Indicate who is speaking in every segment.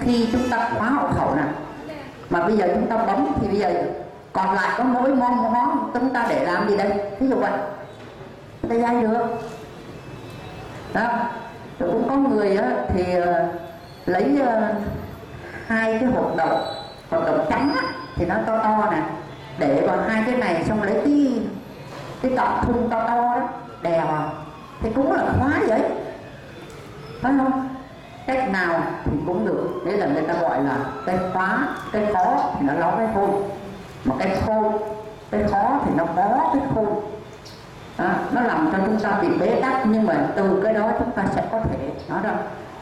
Speaker 1: khi chúng ta khóa hộ khẩu này mà bây giờ chúng ta bấm thì bây giờ còn lại có mỗi mong ngón chúng ta để làm gì đây, ví dụ vậy ta dây được đó. Rồi cũng có người á, thì lấy hai cái hột đậu trắng á, thì nó to to nè, để vào hai cái này xong lấy cái cọng thun to to đó đè vào thì cũng là khóa vậy, phải không? Cách nào thì cũng được, đấy là người ta gọi là cái khóa. Cái khó thì nó ló cái khôn, mà cái khôn cái khó thì nó có cái khôn. Nó làm cho chúng ta bị bế tắc, nhưng mà từ cái đó chúng ta sẽ có thể nói rằng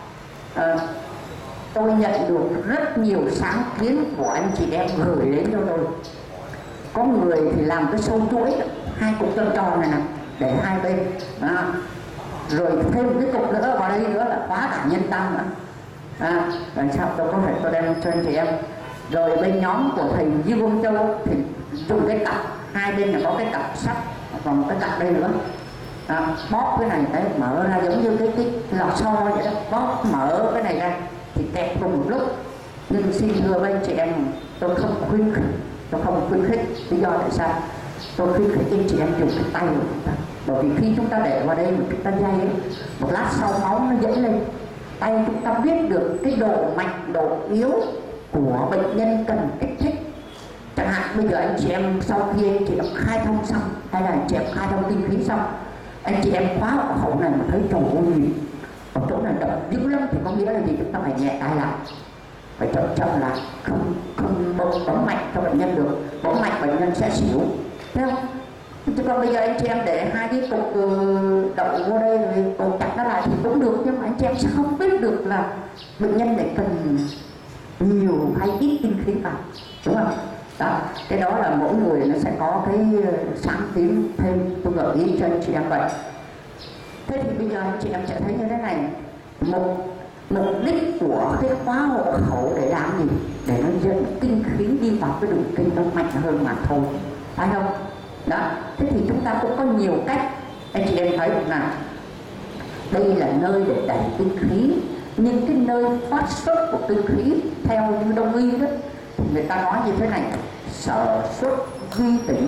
Speaker 1: tôi nhận được rất nhiều sáng kiến của anh chị em gửi đến cho tôi. Có người thì làm cái sâu chuỗi hai cục tròn tròn này nè để hai bên rồi thêm cái cục nữa vào đây nữa là khóa cả nhân tâm nữa. Làm sao tôi có thể tôi đem cho anh chị em. Rồi bên nhóm của thầy Dương Châu thì dùng cái cặp, hai bên là có cái cặp sắt, còn cái cặp đây nữa bóp cái này đấy, mở ra giống như cái lò xo vậy đó, bóp mở cái này ra thì kẹp cùng một lúc. Nhưng xin thưa với anh chị em, tôi không khuyến khích. Lý do tại sao tôi khuyến khích anh chị em dùng cái tay của chúng ta? Bởi vì khi chúng ta để vào đây mà chúng ta dây một lát sau máu nó dễ lên, tay chúng ta biết được cái độ mạnh độ yếu của bệnh nhân cần kích thích. Chẳng hạn bây giờ anh chị em sau khi anh chị em khai thông xong, hay là anh chị em khai thông tinh khí xong, anh chị em khóa hộ khẩu này mà thấy trời ơi ở chỗ này đập dữ lắm thì có nghĩa là gì? Chúng ta phải nhẹ tay lại, phải chậm chậm lại, không bấm mạnh cho bệnh nhân được, bấm mạnh bệnh nhân sẽ xỉu, thấy không? Chứ còn bây giờ anh chị em để hai cái cục đậu vô đây rồi cột chặt nó lại thì cũng được, nhưng mà anh chị em sẽ không biết được là bệnh nhân này cần nhiều hay ít tinh khí vào, đúng không? Đó, cái đó là mỗi người nó sẽ có cái sáng kiến thêm, tôi gợi ý cho anh chị em vậy. Thế thì bây giờ anh chị em sẽ thấy như thế này, mục đích của cái khóa hộ khẩu để làm gì? Để nó dẫn kinh khí đi vào cái đường kinh nó mạnh hơn mà thôi, phải không? Đó, thế thì chúng ta cũng có nhiều cách. Anh chị em thấy là đây là nơi để đẩy kinh khí, nhưng cái nơi phát xuất của kinh khí theo như đông y đó, người ta nói như thế này: sở xuất duy tĩnh.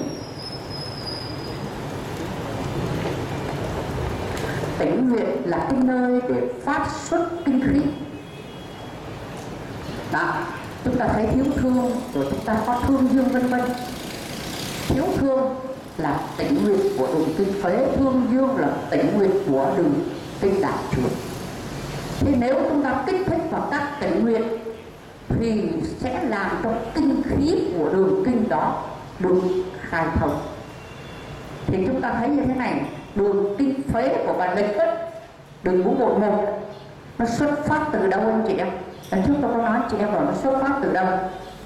Speaker 1: Tĩnh huyệt là cái nơi để phát xuất kinh khí. Đó, chúng ta thấy thiếu thương rồi chúng ta có thương dương vân vân. Thiếu thương là tĩnh huyệt của đường kinh phế, thương dương là tĩnh huyệt của đường kinh đại trướng. Thế nếu chúng ta kích thích vào các tĩnh huyệt thì sẽ làm cho kinh khí của đường kinh đó được khai thông. Thì chúng ta thấy như thế này, đường kinh phế của bà Lịch ấy, đường 411 nó xuất phát từ đâu anh chị em? Lần trước tôi có nói chị em rồi, nó xuất phát từ đâu?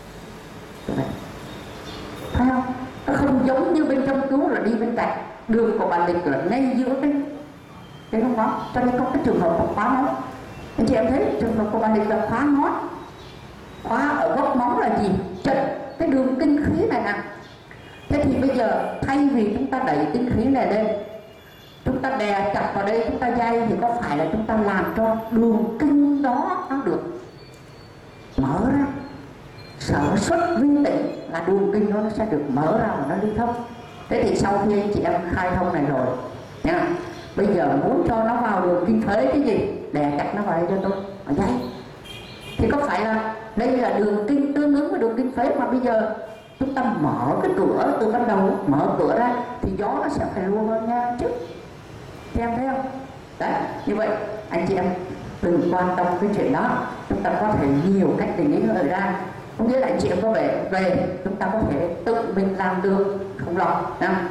Speaker 1: Thấy không? Nó không giống như bên trong cứu là đi bên cạnh. Đường của bà Lịch là ngay giữa cái không có. Cho nên có cái trường hợp khóa nó. Anh chị em thấy trường hợp của bà Lịch là khóa ngót. Khóa ở gốc móng là gì? Chật cái đường kinh khí này nè. Thế thì bây giờ thay vì chúng ta đẩy kinh khí này lên, chúng ta đè chặt vào đây, chúng ta dây, thì có phải là chúng ta làm cho đường kinh đó nó được mở ra? Sở xuất vi tĩnh là đường kinh đó nó sẽ được mở ra và nó đi thông. Thế thì sau khi anh chị em khai thông này rồi nha, bây giờ muốn cho nó vào đường kinh phế cái gì? Đè chặt nó vào đây cho tôi, ở dây. Thì có phải là đây là đường kinh tương ứng với đường kinh phế, mà bây giờ chúng ta mở cái cửa từ ban đầu, mở cửa ra thì gió nó sẽ phải luôn vào nha chứ. Thì em thấy không? Đấy, như vậy anh chị em đừng quan tâm cái chuyện đó, chúng ta có thể nhiều cách để nghĩ ngợi ra. Có nghĩa là anh chị em có về chúng ta có thể tự mình làm được, không lo.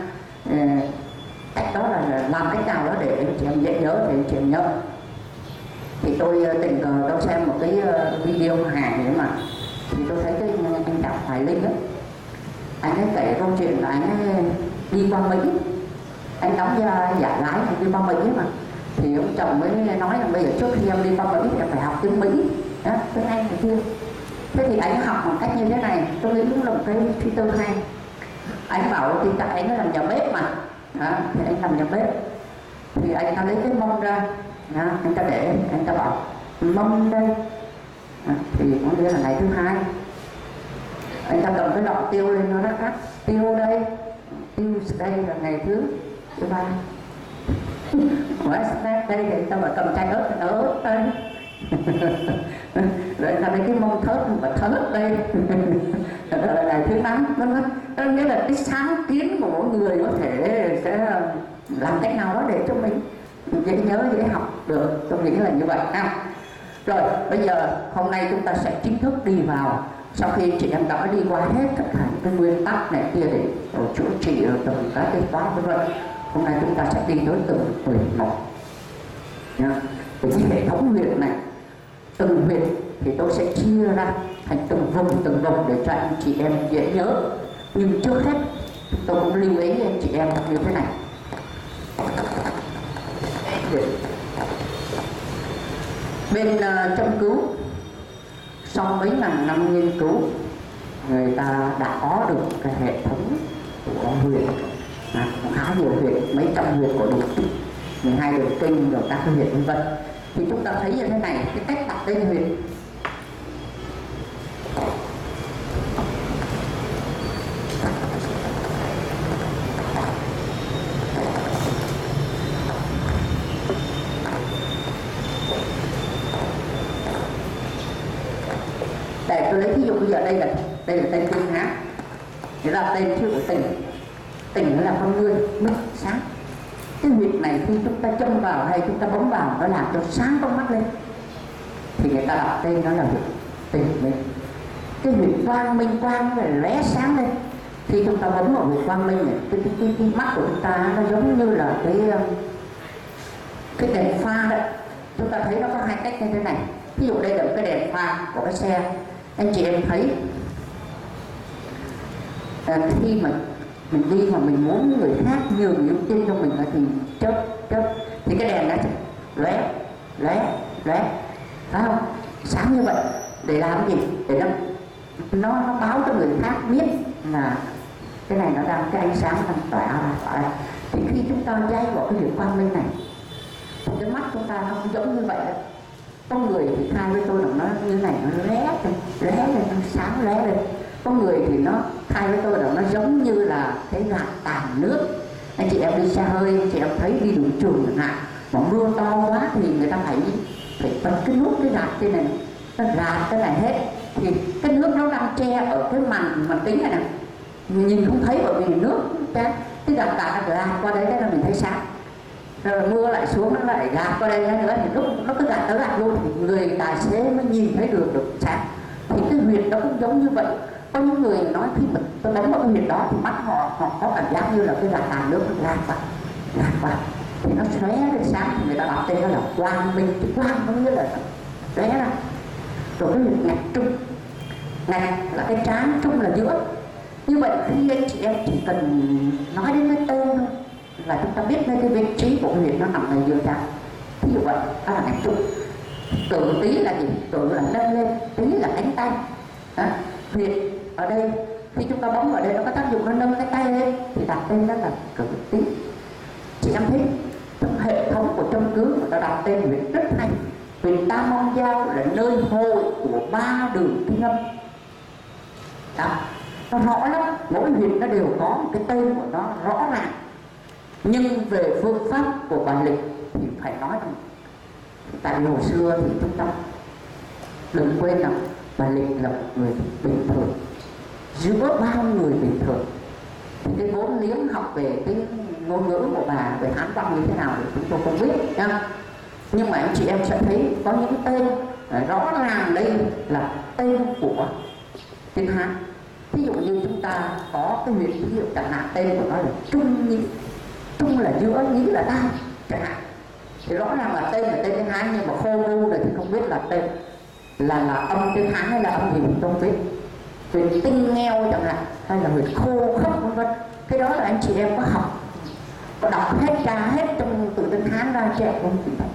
Speaker 1: Cách đó là làm cách nào đó để anh chị em dễ nhớ thì anh chị em nhớ. Thì tôi tình cờ tôi xem một cái video hàng ấy mà, thì tôi thấy cái anh Đặng Hoài Linh đó, anh ấy kể câu chuyện là anh ấy đi qua Mỹ, anh đóng giả lái thì đi qua Mỹ mà, thì ông chồng mới nói là bây giờ trước khi em đi qua Mỹ em phải học tiếng Mỹ đó, tiếng Anh này kia. Thế thì anh học một cách như thế này, tôi nghĩ cũng là một cái thứ tư hay. Anh bảo thì tại anh làm nhà bếp mà đó, thì anh làm nhà bếp thì anh ta lấy cái mông ra đó, anh ta để, anh ta bảo mông đây thì có nghĩa là ngày thứ hai. Anh ta cầm cái lọ tiêu lên nó khác, tiêu đây là ngày thứ ba. Nói snack đây thì anh ta phải cầm chai ớt đây. Rồi anh ta lấy cái mông thớt và thớt đây. Rồi là ngày thứ 5, vân vân. Có nghĩa là cái sáng kiến của mỗi người có thể sẽ làm cách nào đó để cho mình dễ nhớ, dễ học được. Tôi nghĩ là như vậy ha. Rồi bây giờ hôm nay chúng ta sẽ chính thức đi vào, sau khi chị em đã đi qua hết tất cả những cái nguyên tắc này kia để chữa trị từng cái toán vân vân, hôm nay chúng ta sẽ đi tới từng huyệt một nha. Về cái hệ thống huyệt này, từng huyệt thì tôi sẽ chia ra thành từng vùng để cho anh chị em dễ nhớ. Nhưng trước hết tôi cũng lưu ý anh chị em như thế này. Bên châm cứu sau mấy ngàn năm nghiên cứu, người ta đã có được cái hệ thống của huyệt, khá nhiều huyệt, mấy trăm huyệt của đường 12 đường kinh rồi các huyệt vân vân. Thì chúng ta thấy như thế này, cái cách đặt tên huyệt. Để tôi lấy ví dụ bây giờ đây là tên kinh há, thế là tên chữ của tỉnh là con người mắt sáng. Cái huyệt này khi chúng ta châm vào hay chúng ta bấm vào nó làm cho sáng con mắt lên, thì người ta đặt tên nó là huyệt tỉnh mình. Cái huyệt quang minh, quang là lóe sáng lên. Khi chúng ta bấm vào huyệt quang minh này, cái mắt của chúng ta nó giống như là cái đèn pha đấy. Chúng ta thấy nó có hai cách như thế này. Ví dụ đây là cái đèn pha của cái xe, anh chị em thấy khi mà mình đi mà mình muốn người khác nhường ưu tiên cho mình thì chớp thì cái đèn nó lóe, phải không? Sáng như vậy để làm gì? Để nó báo cho người khác biết là cái này nó đang, cái ánh sáng đang tỏa ra. Thì khi chúng ta dây vào cái huyệt quang minh này thì cái mắt chúng ta nó giống như vậy đó. Con người thì khai với tôi là nó như này, nó lóe lên, nó sáng lóe lên. Con người thì nó khai với tôi là nó giống như là cái gạt tàn nước. Anh chị em đi xe hơi, anh chị em thấy đi đường trường chẳng hạn, mà mưa to quá thì người ta phải bật cái nút cái gạt trên này, nó gạt cái này hết, thì cái nước nó đang che ở cái màn kính này nè, nhìn không thấy bởi vì nước cái gạt qua đấy là mình thấy sáng. Rồi mưa lại xuống nó lại gạt qua đây nữa thì lúc nó cứ gạt luôn thì người tài xế mới nhìn thấy được sáng. Thì cái huyệt đó cũng giống như vậy. Có những người nói khi mà tôi đánh vào cái huyệt đó thì mắt họ có cảm giác như là cái gạt tàn nước nó gạt qua thì nó lóe lên sáng, thì người ta đặt tên nó là quang minh. Cái quang có nghĩa là lóe ra. Rồi cái huyệt ngạch trung, ngạch là cái trán, trung là giữa. Như vậy khi anh chị em chỉ cần nói đến cái tên thôi là chúng ta biết cái vị trí của huyệt nó nằm ở giữa trán. Ví dụ vậy, đó là ngạch trung. Tự tí là gì? Tự là nâng lên, tí là cánh tay. Huyệt ở đây khi chúng ta bấm vào đây nó có tác dụng nó nâng cái tay lên thì đặt tên nó là cử tí. Chị em thấy trong hệ thống của châm cứu người ta đặt tên huyệt rất hay. Huyệt Tam Môn Giao là nơi hội của 3 đường kinh âm. Đó, nó rõ lắm, mỗi huyệt nó đều có một cái tên của nó rõ ràng. Nhưng về phương pháp của bài lịch thì phải nói rằng tại vì hồi xưa thì chúng ta đừng quên rằng bà Lịch là một người bình thường giữa bao người bình thường. Thì cái vốn liếng học về cái ngôn ngữ của bà về Hán văn như thế nào thì chúng tôi không biết nha. Nhưng mà anh chị em sẽ thấy có những tên rõ ràng đây là tên của tiếng Hán. Ví dụ như chúng ta có cái huyệt, ví dụ chẳng hạn tên của nó là Trung Nhĩ. Trung là giữa, Nhĩ là đai chẳng hạn. Thì rõ ràng là tên tiếng Hán, nhưng mà khô ngu này thì không biết là tên là âm tiếng Hán hay là âm gì mình không biết. Huyệt tinh ngheo chẳng hạn, hay là huyệt khô khốc vân vân. Cái đó là anh chị em có học, có đọc hết ra hết trong từ tiếng Hán ra trẻ không chị thấy.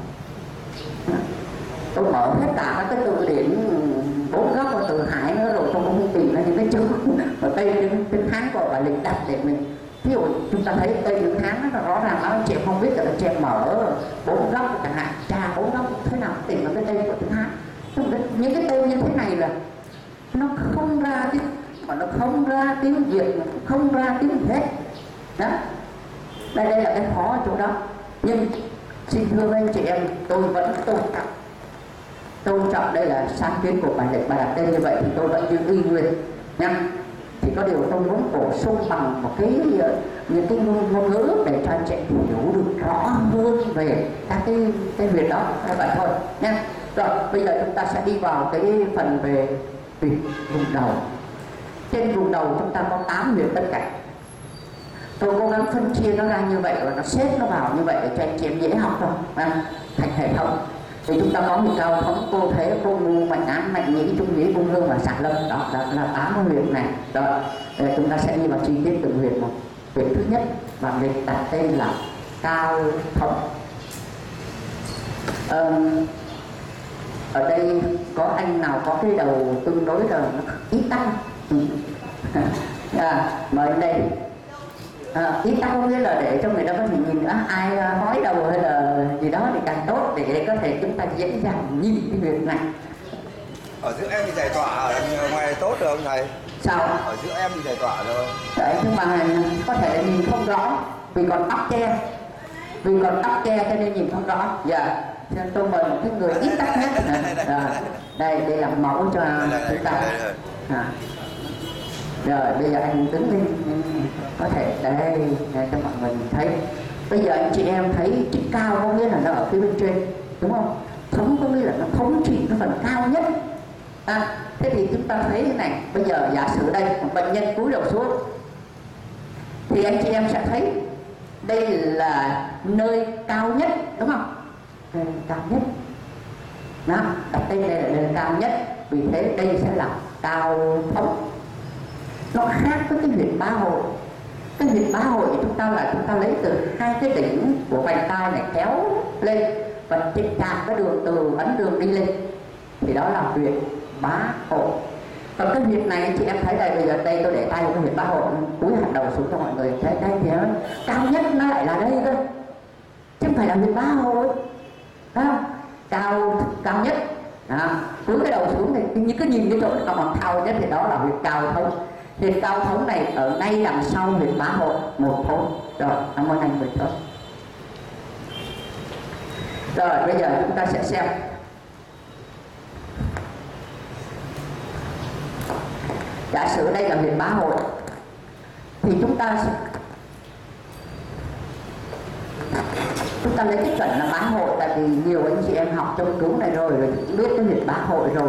Speaker 1: Tôi mở hết cả các cái từ điển 4 góc của từ Hải nữa rồi tôi cũng không tìm ra những cái chữ ở Tây tiếng Hán của bà Lịch đặt để mình. Ví dụ chúng ta thấy Tây tiếng Hán nó rõ ràng lắm, anh chị em không biết là anh chị em mở 4 góc chẳng hạn, tra 4 góc thế nào tìm được cái tên của tiếng Hán. Những cái tên như thế này là nó không ra tiếng, mà nó không ra tiếng Việt, không ra tiếng hết đó. Đây là cái khó ở chỗ đó. Nhưng xin thưa với anh chị em, tôi vẫn tôn trọng đây là sáng kiến của bài lệnh, bài đặt tên như vậy thì tôi vẫn giữ y nguyên nha. Thì có điều tôi muốn bổ sung bằng một cái những cái ngôn ngữ để cho anh chị hiểu được rõ hơn về các cái việc đó vậy thôi nha. Rồi bây giờ chúng ta sẽ đi vào cái phần về vùng đầu. Trên vùng đầu chúng ta có 8 huyệt tất cả. Tôi cố gắng phân chia nó ra như vậy và nó xếp nó vào như vậy để cho anh chị em dễ học thôi, thành hệ thống. Thì chúng ta có huyệt cao thống, cô thế, cô ngu, mạnh án, mạnh nhĩ, trung nhĩ, cung hương và xạ lâm. Đó là 8 huyệt này. Rồi chúng ta sẽ đi vào chi tiết từng huyệt một. Huyệt thứ nhất và mình đặt tên là cao thống. Ở đây có anh nào có cái đầu tương đối là ít tăng mời anh đây. Ít tăng có nghĩa là để cho người ta có thể nhìn ai hói đầu hay là gì đó thì càng tốt, để có thể chúng ta dễ dàng nhìn cái việc này.
Speaker 2: Ở giữa em thì giải tỏa ở ngoài tốt được không thầy?
Speaker 1: Sao?
Speaker 2: Ở giữa em thì giải tỏa rồi.
Speaker 1: Đấy, nhưng mà có thể nhìn không rõ vì còn tóc che, cho nên nhìn không rõ. Dạ, cho nên tôi mời một cái người ít tóc nhất. Đây làm mẫu cho chúng ta. Rồi bây giờ anh đứng lên có thể đây cho mọi người thấy. Bây giờ anh chị em thấy chữ cao có nghĩa là nó ở phía bên trên, đúng không? Thống có nghĩa là nó thống trị cái phần cao nhất. Thế thì chúng ta thấy thế này. Bây giờ giả sử đây một bệnh nhân cúi đầu xuống thì anh chị em sẽ thấy đây là nơi cao nhất, đúng không? Nơi cao nhất. Đó, đặt tên đây là nơi cao nhất. Vì thế đây sẽ là cao thống. Nó khác với cái huyệt bá hội. Cái huyệt bá hội chúng ta lấy từ hai cái đỉnh của vành tai này kéo lên và chỉnh chạm cái đường từ ấn đường đi lên, thì đó là huyệt bá hội. Còn cái huyệt này chị em thấy đây, bây giờ đây tôi để tay vào cái huyệt bá hội, cúi hạt đầu xuống cho mọi người thấy đây thì nó cao nhất nó lại là đây cơ, chứ không phải là huyệt bá hội, thấy không? Cao nhất. Cúi cái đầu xuống thì như cứ nhìn cái chỗ mà cao nhất thì đó là huyệt cao thống. Huyệt cao thống này ở ngay đằng sau huyệt bá hội một thốn. Rồi, cảm ơn anh Bình Thơm. Rồi bây giờ chúng ta sẽ xem giả sử đây là huyệt bá hội thì chúng ta lấy cái chuẩn là bá hội, tại vì nhiều anh chị em học trong cứu này rồi cũng biết cái huyệt bá hội rồi.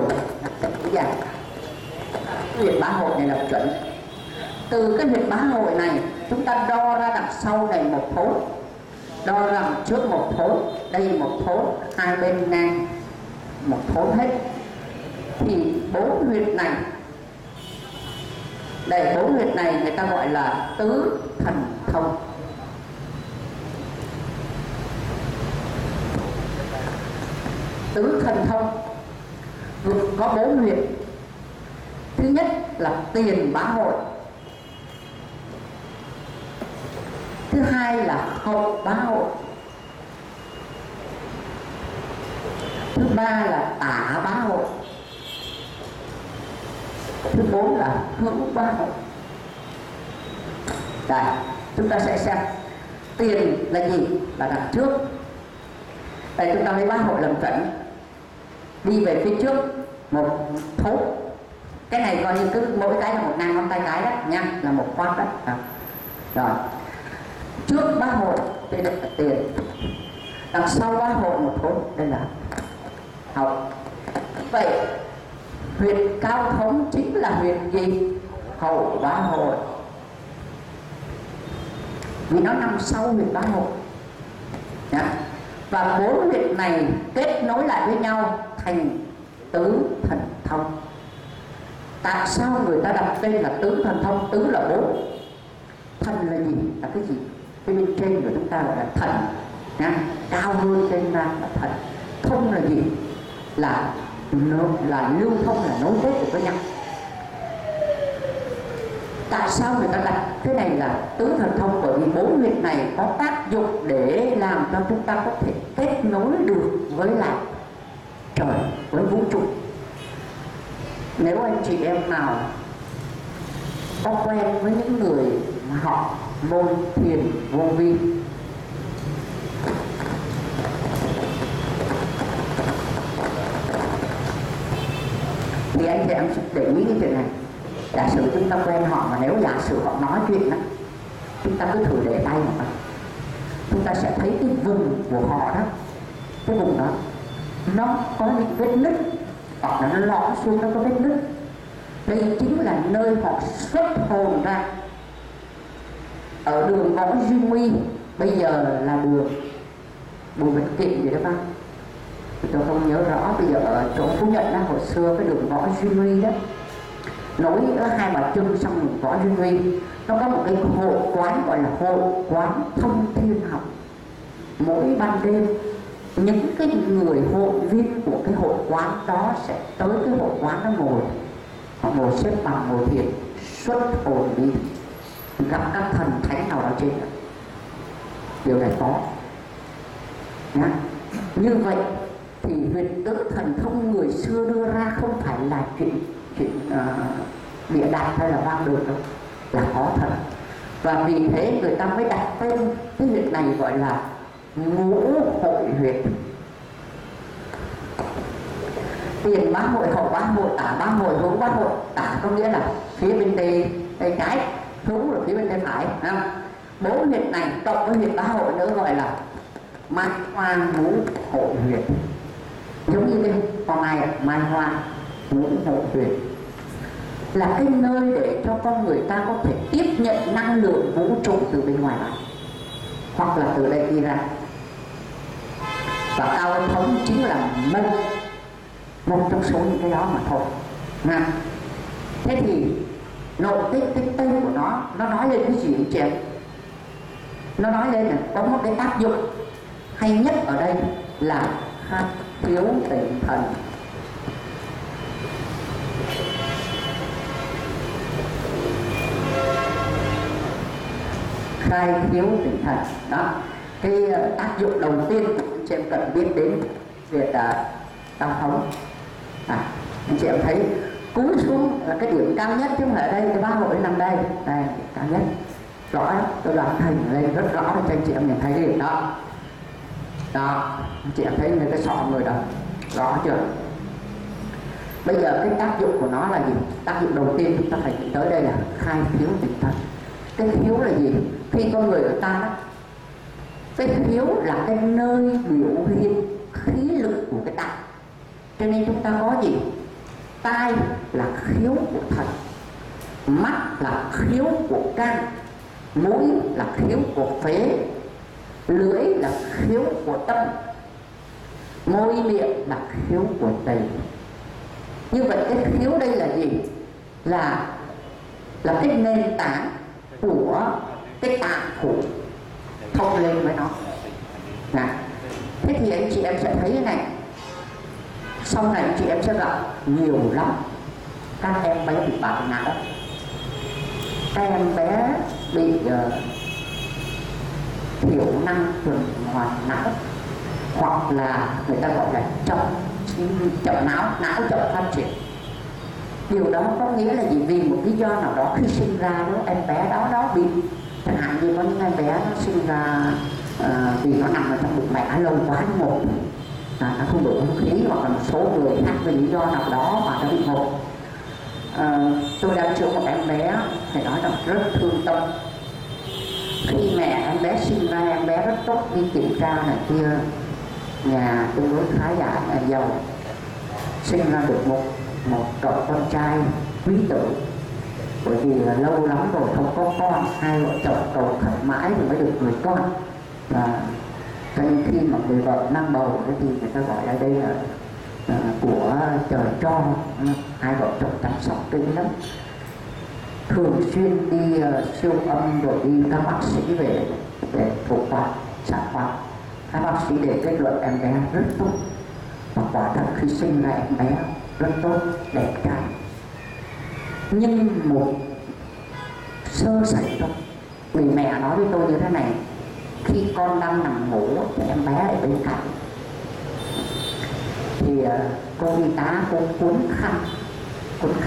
Speaker 1: Huyệt bá hội này là chuẩn. Từ cái huyệt bá hội này chúng ta đo ra đằng sau này một thốn, đo ra trước một thốn, đây một thốn, hai bên ngang một thốn hết, thì 4 huyệt này, đây 4 huyệt này người ta gọi là tứ thần thông. Tứ thần thông có 4 huyệt. Thứ nhất là tiền bá hội, thứ hai là hậu bá hội, thứ ba là tả bá hội, thứ 4 là hữu bá hội. Đây, chúng ta sẽ xem tiền là gì, là đằng trước. Đây chúng ta lấy bá hội làm chuẩn, đi về phía trước một thốn. Cái này coi như cứ mỗi cái là một ngang ngón tay cái đó nha, là một khoát đó. Rồi trước bá hội đây là tiền, đằng sau bá hội một thốn, đây là hậu. Vậy huyệt cao thống chính là huyệt gì? Hậu bá hội, vì nó nằm sau huyệt bá hội. Và 4 huyệt này kết nối lại với nhau thành tứ thần thông. Tại sao người ta đặt tên là tứ thần thông? Tứ là 4, thần là gì? Là cái gì? Cái bên trên của chúng ta gọi là thần, cao hơn trên ra là thần. Thông là gì? Là lưu thông, là nối kết được với nhau. Tại sao người ta đặt cái này là tứ thần thông? Bởi vì 4 huyệt này có tác dụng để làm cho chúng ta có thể kết nối được với lại trời, với vũ trụ. Nếu anh chị em nào có quen với những người mà họ môn thiền vô vi, thì anh chị em sẽ để ý cái chuyện này. Giả sử chúng ta quen họ, mà nếu giả sử họ nói chuyện đó, chúng ta cứ thử để tay vào, chúng ta sẽ thấy cái vùng của họ đó, cái vùng đó nó có những vết nứt, hoặc là nó lõm xuống, nó có vết nứt. Đây chính là nơi họ xuất hồn ra. Ở đường Võ Duy Nguy, bây giờ là đường Bùi Văn Kiện gì đó ba, tôi không nhớ rõ. Bây giờ ở chỗ Phú Nhuận đó, hồi xưa cái đường Võ Duy Nguy đó, nối ở Hai Bà Trưng xong đường Võ Duy Nguy, nó có một cái hội quán gọi là hội quán Thông Thiên Học. Mỗi ban đêm những cái người hội viên của cái hội quán đó sẽ tới cái hội quán đó ngồi, họ ngồi xếp bằng ngồi thiền, xuất hồn đi gặp các thần thánh nào đó trên đó. Điều này có nhá. Như vậy thì huyền tứ thần thông người xưa đưa ra không phải là chuyện bịa đặt hay là hoang đường đâu, là có thật. Và vì thế người ta mới đặt tên cái huyệt này gọi là ngũ hội huyệt. Tiền bá hội, hậu bá hội, tả bá hội, hướng bá hội. Tả có nghĩa là phía bên tay trái, hướng là phía bên tay phải. Bốn huyệt này cộng với huyệt bá hội nữa gọi là mai hoa ngũ hội huyệt. Giống như cái con này mai hoa ngũ hội huyệt là cái nơi để cho con người ta có thể tiếp nhận năng lượng vũ trụ từ bên ngoài vào, hoặc là từ đây đi ra. Và cao ân thống chính là một trong số những cái đó mà thôi. Thế thì nội cái tên của nó nói lên cái gì chị em? Nó nói lên là có một cái tác dụng hay nhất ở đây là khai thiếu tỉnh thần. Khai thiếu tỉnh thần đó. Cái tác dụng đầu tiên anh chị em cần biết đến việc giao thống. Anh chị em thấy cúi xuống là cái điểm cao nhất, chứ không phải ở đây, cái bá hội nằm đây, đây cao nhất rõ lắm. Tôi làm hình lên rất rõ để cho anh chị em nhìn thấy cái điểm đó. Đó, anh chị em thấy người cái sọ người đó rõ chưa? Bây giờ cái tác dụng của nó là gì? Tác dụng đầu tiên chúng ta phải tới đây là khai khiếu tỉnh thần. Cái khiếu là gì? Khi con người của ta đó, cái khiếu là cái nơi biểu hiện khí lực của cái tai. Cho nên chúng ta có gì? Tai là khiếu của thần, mắt là khiếu của can, mũi là khiếu của phế, lưỡi là khiếu của tâm, môi miệng là khiếu của tỳ. Như vậy cái khiếu đây là gì? Là cái nền tảng của cái tạng phủ thông lên với nó. Thế thì anh chị em sẽ thấy cái này, sau này anh chị em sẽ gặp nhiều lắm các em bé bị bại não, các em bé bị thiểu năng tuần hoàn não, hoặc là người ta gọi là chậm não chậm phát triển. Điều đó có nghĩa là gì? Vì một lý do nào đó khi sinh ra đó, em bé đó bị, chẳng hạn như có những em bé nó sinh ra vì nó nằm ở trong bụng mẹ lâu quá một nó không đủ không khí, hoặc là một số người khác vì lý do nào đó mà nó bị ngột. Tôi đang chữa một em bé, phải nói rằng rất thương tâm. Khi mẹ em bé sinh ra, em bé rất tốt, đi kiểm tra này kia, nhà tương đối khá giả, nhà giàu, sinh ra được một cậu con trai quý tử. Bởi vì là lâu lắm rồi không có con, hai vợ chồng cầu khẩn mãi thì mới được người con. Và cho nên khi mà người vợ mang bầu thì người ta gọi là đây là của trời cho. Hai vợ chồng chăm sóc kinh lắm, thường xuyên đi siêu âm rồi đi các bác sĩ về để phẫu thuật sản khoa. Các bác sĩ để kết luận em bé rất tốt, và quả thật khi sinh ra em bé rất tốt, đẹp trai. Nhưng một sơ sẩy thôi, người mẹ nói với tôi như thế này: khi con đang nằm ngủ thì em bé ở bên cạnh, thì cô y tá cô cuốn khăn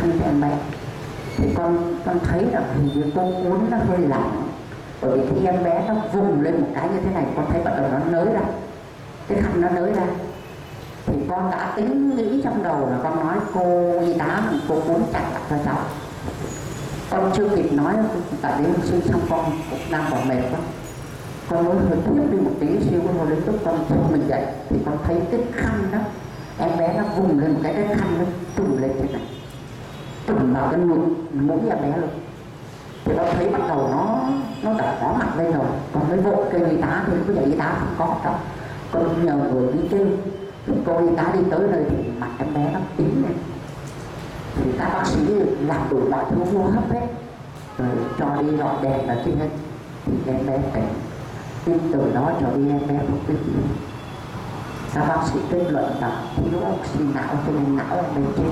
Speaker 1: khăn cho em bé. Thì con thấy là hình như cô cuốn nó hơi lỏng, bởi vì khi em bé nó vùng lên một cái như thế này, con thấy bắt đầu nó nới ra, cái khăn nó nới ra. Thì con đã tính nghĩ trong đầu là con nói cô y tá cô cuốn chặt lại cho cháu. Con chưa kịp nói tại đến sinh xong con cũng đang còn mệt quá, con mới hơi tiếp đi một tí xíu, rồi đến lúc con thúc mình dậy thì con thấy cái khăn đó em bé nó vùng lên một cái khăn nó trùm lên thế này, trùm vào cái mũi em bé luôn. Thì con thấy bắt đầu nó đã có mặt lên rồi, con mới vội kêu y tá. Thì bây giờ y tá không có đâu, con nhờ người đi kêu. Thì cô y tá đi tới nơi thì mặt em bé nó tím lên. Thì các bác sĩ làm đủ mọi thứ hô hấp hết, rồi cho đi rọi đèn là kia hết. Thì em bé tỉnh. Nhưng từ đó trở đi em bé không biết gì. Các bác sĩ kết luận là thiếu oxy não cho nên não em bé chết.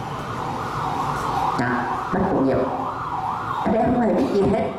Speaker 1: Rất là nhiều. Em bé không hề biết gì hết.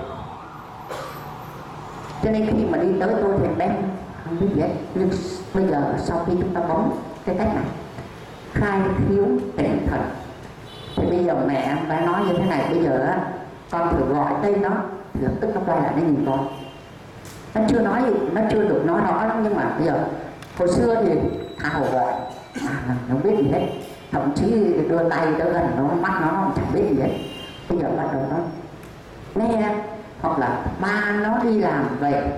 Speaker 1: Cho nên khi mà đi tới tôi thì em bé không biết gì hết. Nhưng bây giờ sau khi chúng ta bấm cái cách này, khai khiếu tỉnh thần, thì bây giờ mẹ em bé nói như thế này, bây giờ á con thử gọi tên nó thì lập tức nó quay lại nó nhìn con. Nó chưa nói gì, nó chưa được nói rõ lắm, nhưng mà bây giờ hồi xưa thì thà hồ gọi nó không biết gì hết, thậm chí đưa tay tới gần nó, mắt nó chẳng biết gì hết. Bây giờ bắt đầu nó nghe, hoặc là ba nó đi làm về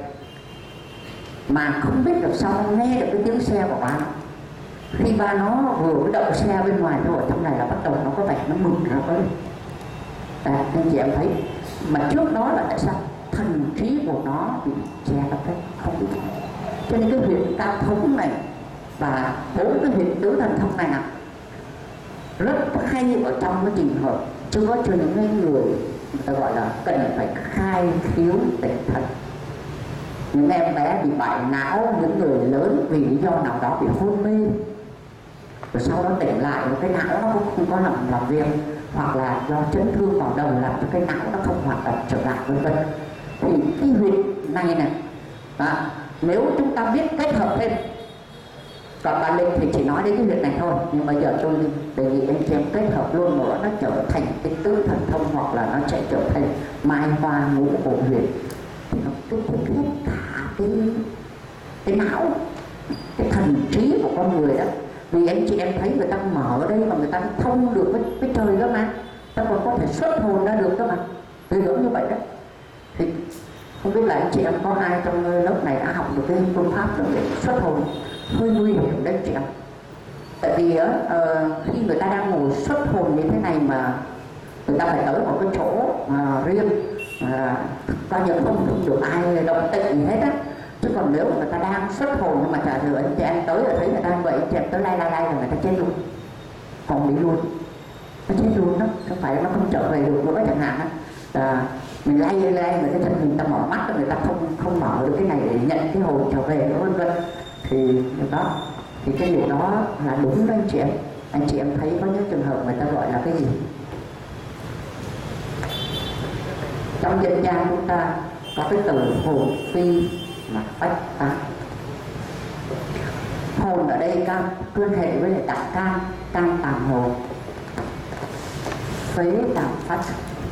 Speaker 1: mà không biết được sao nghe được cái tiếng xe của ba nó. Khi ba nó vừa cái đậu xe bên ngoài thôi, ở trong này là bắt đầu nó có vẻ nó mừng ra tới. Nên chị em thấy mà trước đó là tại sao thần trí của nó bị che lấp hết, không biết. Cho nên cái huyệt tam thống này và 4 cái huyệt tứ thần thông này rất hay ở trong cái trường hợp chưa có cho những người ta gọi là cần phải khai khiếu tỉnh thần. Những em bé bị bại não, những người lớn vì lý do nào đó bị hôn mê, rồi sau đó tỉnh lại rồi cái não nó cũng không có làm việc, hoặc là do chấn thương vào đầu làm cho cái não nó không hoạt động trở lại, vân vân. Thì cái huyệt này này nếu chúng ta biết kết hợp thêm, còn bà Linh thì chỉ nói đến cái huyệt này thôi, nhưng bây giờ tôi đề nghị anh chị em kết hợp luôn nữa, nó trở thành cái tứ thần thông, hoặc là nó sẽ trở thành mai hoa ngũ hổ huyệt, thì nó kích thích hết cả cái não, cái thần trí của con người đó. Vì anh chị em thấy người ta mở ở đây mà người ta thông được với trời đó mà, ta còn có thể xuất hồn ra được đó mà, ghê gớm như vậy đó. Thì không biết là anh chị em có ai trong lớp này đã học được cái phương pháp đó để xuất hồn, hơi nguy hiểm đấy anh chị em. Tại vì khi người ta đang ngồi xuất hồn như thế này mà người ta phải tới một cái chỗ riêng, coi như không được ai động tĩnh gì hết á. Chứ còn nếu người ta đang xuất hồn nhưng mà trả lời anh chị em tới là thấy người ta vậy, anh chị em tới lai là người ta chết luôn, còn bị luôn, nó chết luôn đó, không phải nó không trở về được nữa chẳng hạn á. Mình lay người ta chân mình ta mở mắt, người ta không mở được cái này để nhận cái hồn trở về nữa, vân vân. Thì đó, thì cái điều đó là đúng đó anh chị em. Anh chị em thấy có những trường hợp người ta gọi là cái gì trong dân gian chúng ta có cái từ hồn phi mà phách tán. Hồn ở đây can liên hệ với lại tạng can tàng hồn, phế tàng phách.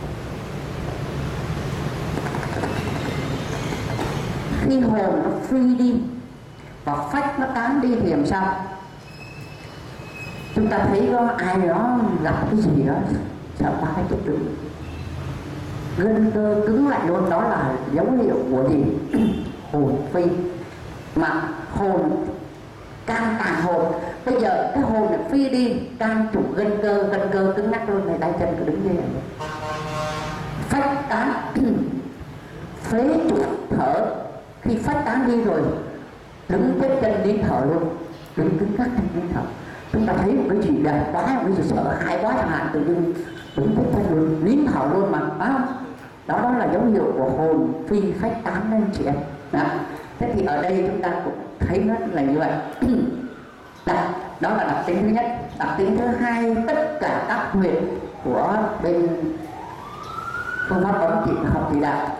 Speaker 1: Khi hồn nó phi đi và phách nó tán đi thì làm sao? Chúng ta thấy có ai đó gặp cái gì đó sợ ta phải chết được, gân cơ cứng lại luôn, đó là dấu hiệu của gì? Hồn phi. Mà hồn can tàng hồn, bây giờ cái hồn này phi đi, can chủ gân cơ cứng ngắc luôn, này tay chân cứ đứng như vậy. Phách tán phế chủ thở, khi phách tán đi rồi đứng chết chân nín thở luôn, đứng cứng ngắc nín thở. Chúng ta thấy một cái gì đẹp quá, một cái gì sợ hãi quá chẳng hạn, tự nhiên đứng chết chân luôn, nín thở luôn mà, phải không? Đó là dấu hiệu của hồn phi phách tán đấy anh chị em. Thế thì ở đây chúng ta cũng thấy nó là như vậy. Đó là đặc tính thứ nhất. Đặc tính thứ hai, tất cả các huyệt của bên phương pháp bấm trị học thị đạo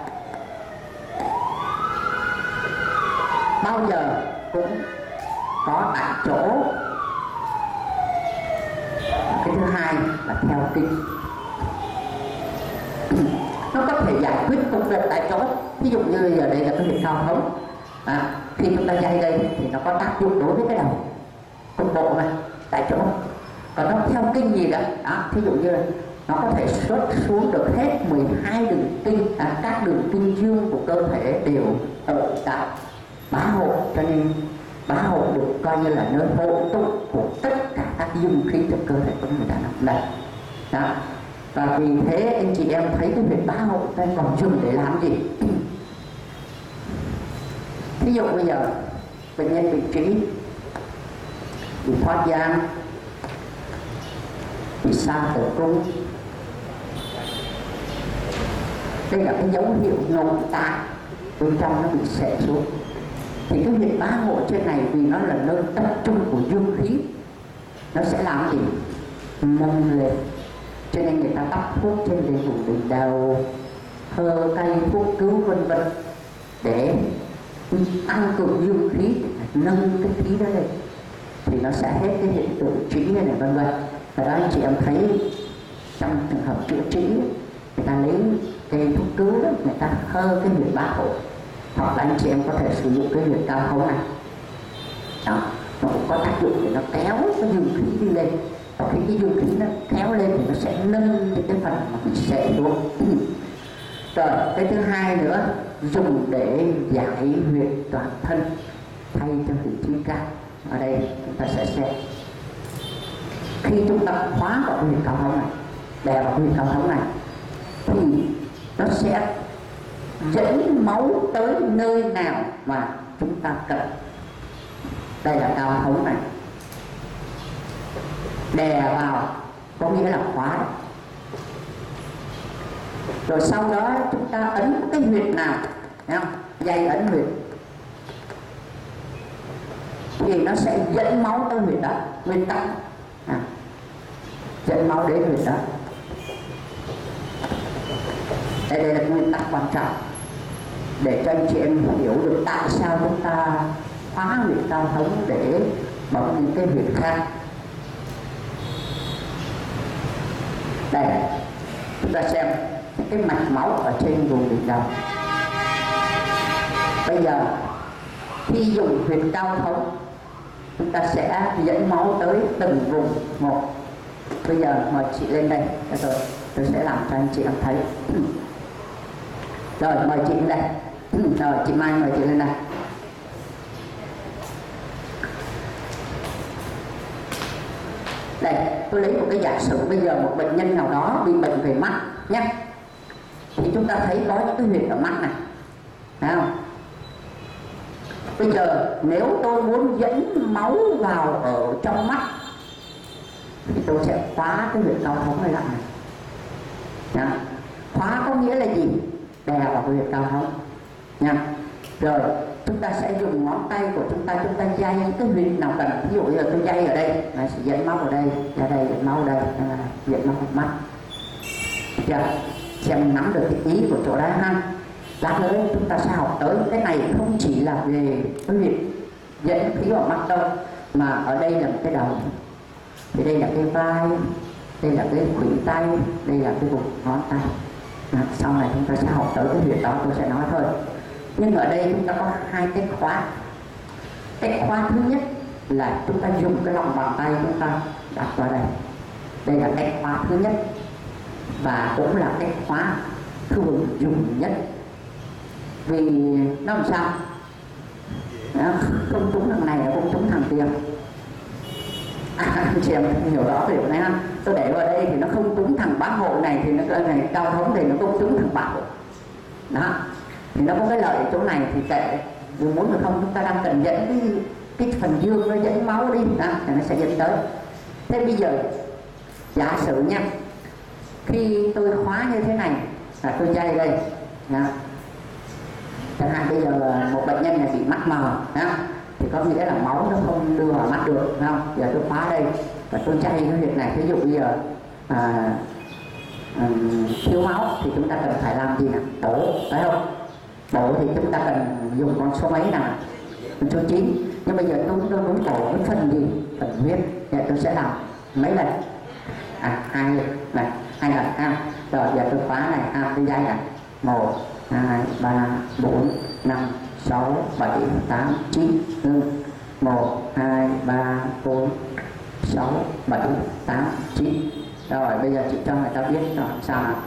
Speaker 1: bao giờ cũng có tại chỗ. Cái thứ hai là theo kinh. Nó có thể giải quyết cục bộ tại chỗ. Ví dụ như giờ đây là cái huyệt cao hống, khi chúng ta dây đây thì nó có tác dụng đối với cái đầu cục bộ này tại chỗ. Còn nó theo kinh gì đó, ví dụ như nó có thể xuất xuống được hết 12 đường kinh, các đường kinh dương của cơ thể đều ở tại bá hộ, cho nên bá hộ được coi như là nơi hội tụ của tất cả các dương khí trong cơ thể của người đàn ông này. Đó. Và vì thế anh chị em thấy cái việc bá hộ ta còn dùng để làm gì? Ví dụ bây giờ bệnh nhân bị trĩ, bị thoát giang, bị sa tử cung, đây là cái dấu hiệu nội tạng bên trong nó bị xẻ xuống, thì cái việc bá hộ trên này vì nó là nơi tập trung của dương khí, nó sẽ làm gì? Nâng lên. Cho nên người ta đắp thuốc trên để vùng đỉnh đầu, hơ cây thuốc cứu vân vân để tăng cường dương khí, nâng cái khí đó lên thì nó sẽ hết cái hiện tượng trĩ này vân vân. Và đó anh chị em thấy trong trường hợp chữa trĩ, người ta lấy cây thuốc cứu đó, người ta hơ cái huyệt bá hộ, hoặc là anh chị em có thể sử dụng cái huyệt cao hống này. Đó, nó cũng có tác dụng để nó kéo cái dương khí đi lên. Và khi cái dương khí nó kéo lên thì nó sẽ nâng những cái phần mà bị xệ xuống. Rồi cái thứ hai nữa, dùng để giải huyệt toàn thân thay cho vị trí cao. Ở đây chúng ta sẽ xem khi chúng ta khóa vào huyệt cao hống này, đè vào huyệt cao hống này thì nó sẽ dẫn máu tới nơi nào mà chúng ta cần. Đây là cao hống này, đè vào có nghĩa là khóa. Rồi sau đó chúng ta ấn cái huyệt nào, thấy không? Dây ấn huyệt thì nó sẽ dẫn máu tới huyệt đó, nguyên tắc dẫn máu đến huyệt đó. Đây là nguyên tắc quan trọng để cho anh chị em hiểu được tại sao chúng ta khóa huyệt cao hống để bấm những cái huyệt khác. Đây, chúng ta xem cái mạch máu ở trên vùng đỉnh đầu. Bây giờ khi dùng huyệt cao hống, chúng ta sẽ dẫn máu tới từng vùng một. Bây giờ mời chị lên đây, rồi tôi sẽ làm cho anh chị em thấy. Rồi mời chị lên đây. Rồi chị Mai mời chị lên đây. Đây, tôi lấy một cái giả sử bây giờ một bệnh nhân nào đó bị bệnh về mắt nhé. Thì chúng ta thấy có những cái huyệt ở mắt này, thấy không? Bây giờ nếu tôi muốn dẫn máu vào ở trong mắt thì tôi sẽ khóa cái huyệt cao hống này lại này. Nha. Khóa có nghĩa là gì? Đè vào cái huyệt cao hống nha. Rồi chúng ta sẽ dùng ngón tay của chúng ta dây cái huyệt nào cần. Ví dụ như là tôi dây ở đây, nó sẽ dẫn máu ở đây, ra đây dẫn máu ở đây, dẫn máu vào mắt. Chưa? Xem nắm được cái ý của chỗ đó ha. Lát nữa chúng ta sẽ học tới cái này không chỉ là về cái việc dẫn khí vào mắt đâu, mà ở đây là cái đầu, thì đây là cái vai, đây là cái khuỷu tay, đây là cái vùng ngón tay. Sau này chúng ta sẽ học tới cái việc đó, tôi sẽ nói thôi. Nhưng ở đây chúng ta có hai cái khóa. Cái khóa thứ nhất là chúng ta dùng cái lòng bàn tay chúng ta đặt vào đây. Đây là cái khóa thứ nhất và cũng là cái khóa thường dùng nhất. Vì nó làm sao? Không trúng thằng này là không trúng thằng kia. Anh chị em hiểu rõ điều này ha. Tôi để vào đây thì nó không trúng thằng bá hộ này, thì nó này cao hống thì nó không trúng thằng bá hộ. Đó. Thì nó có cái lợi ở chỗ này thì kệ, dù muốn được không chúng ta đang cần dẫn cái phần dương nó dẫn máu đi đó, thì nó sẽ dẫn tới. Thế bây giờ giả sử nha, khi tôi khóa như thế này là tôi dây đây đó. Chẳng hạn bây giờ một bệnh nhân này bị mắt mờ đó, thì có nghĩa là máu nó không đưa vào mắt được, không? Giờ tôi khóa đây và tôi dây cái việc này. Ví dụ bây giờ thiếu máu thì chúng ta cần phải làm gì nào? Bổ, phải không? Bổ thì chúng ta cần dùng con số mấy nào? Con số 9. Nhưng bây giờ tôi muốn bổ cái phần gì? Phần huyết. Thì tôi sẽ làm mấy lần? 2 này, 2 lần ha. Rồi giờ tôi khóa này cái dây này 1 2 3 4 5 6 7 8 9 1 2 3 4 6 7 8 9. Rồi bây giờ chị cho người ta biết rồi sao nào.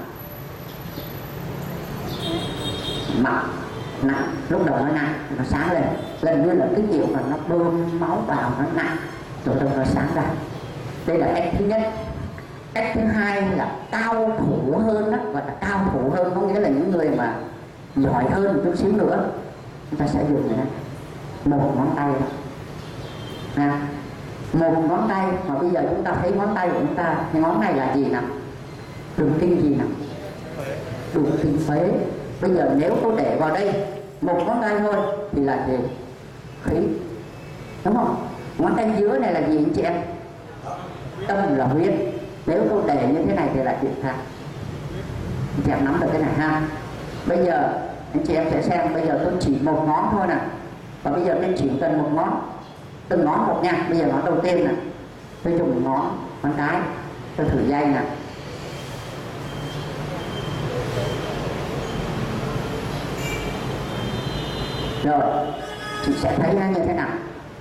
Speaker 1: Mặt nặng, lúc đầu nó nặng, nó sáng lên, gần như là cái kiểu mà nó bơm máu vào, nó nặng rồi nó sáng ra. Đây là cách thứ nhất. Cách thứ hai là cao thủ hơn đó, gọi là cao thủ hơn, có nghĩa là những người mà giỏi hơn một chút xíu nữa, chúng ta sẽ dùng này, một ngón tay nè, một ngón tay. Mà bây giờ chúng ta thấy ngón tay của chúng ta, cái ngón này là gì nào? Đường kinh gì nào? Đường kinh phế. Bây giờ nếu tôi để vào đây một ngón tay thôi thì là gì? Khí, đúng không? Ngón tay giữa này là gì anh chị em? Tâm là huyết. Nếu tôi để như thế này thì là chuyện khác. Anh chị em nắm được cái này ha. Bây giờ anh chị em sẽ xem, bây giờ tôi chỉ một ngón thôi nè, và bây giờ tôi chỉ cần một ngón, từng ngón một nha. Bây giờ ngón đầu tiên nè, tôi dùng ngón cái, tôi thử dây nè. Rồi chị sẽ thấy nó như thế nào.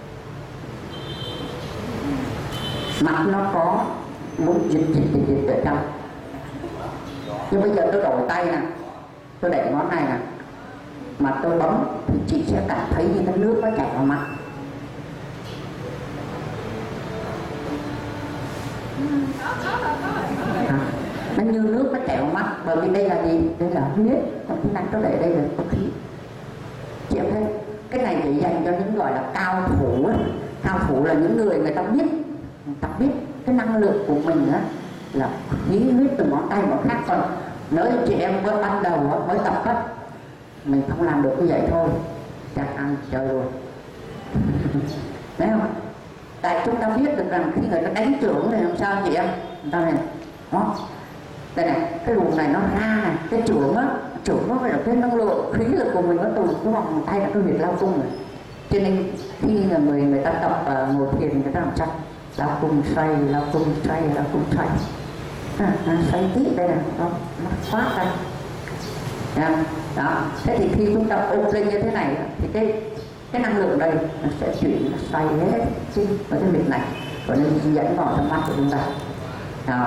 Speaker 1: Mặt nó có muốn dịch ở trong. Nhưng bây giờ tôi đổi tay nè, tôi để ngón này nè, mà tôi bấm thì chị sẽ cảm thấy như cái nước nó chảy vào mặt. Nó như nước nó chảy vào mắt, bởi vì đây là gì? Đây là huyết, còn cái này tôi để đây là không khí. Chị em thấy cái này chỉ dành cho những gọi là cao thủ ấy. Cao thủ là những người ta biết cái năng lượng của mình á, là khí huyết từ ngón tay một khác. Còn nếu chị em mới ban đầu mới tập á, mình không làm được như vậy thôi, chắc ăn chơi luôn. Thấy không? Tại chúng ta biết được rằng khi người ta đánh trưởng thì làm sao chị em? Người ta này, đó, đây này, cái luồng này nó ra này, cái trưởng nó phải là cái năng lượng khí lực của mình, nó từ cái vòng tay là cái huyệt lao cung này. Cho nên khi là người ta tập ngồi thiền, người ta làm sao lao cung xoay, lao cung xoay, lao cung xoay, xoay tí đây này, nó phát ra. Đó, thế thì khi chúng ta ôm lên như thế này thì cái năng lượng đây nó sẽ chuyển, nó xoay hết vào cái huyệt này, rồi nó dẫn vào trong mắt của chúng ta. Đó.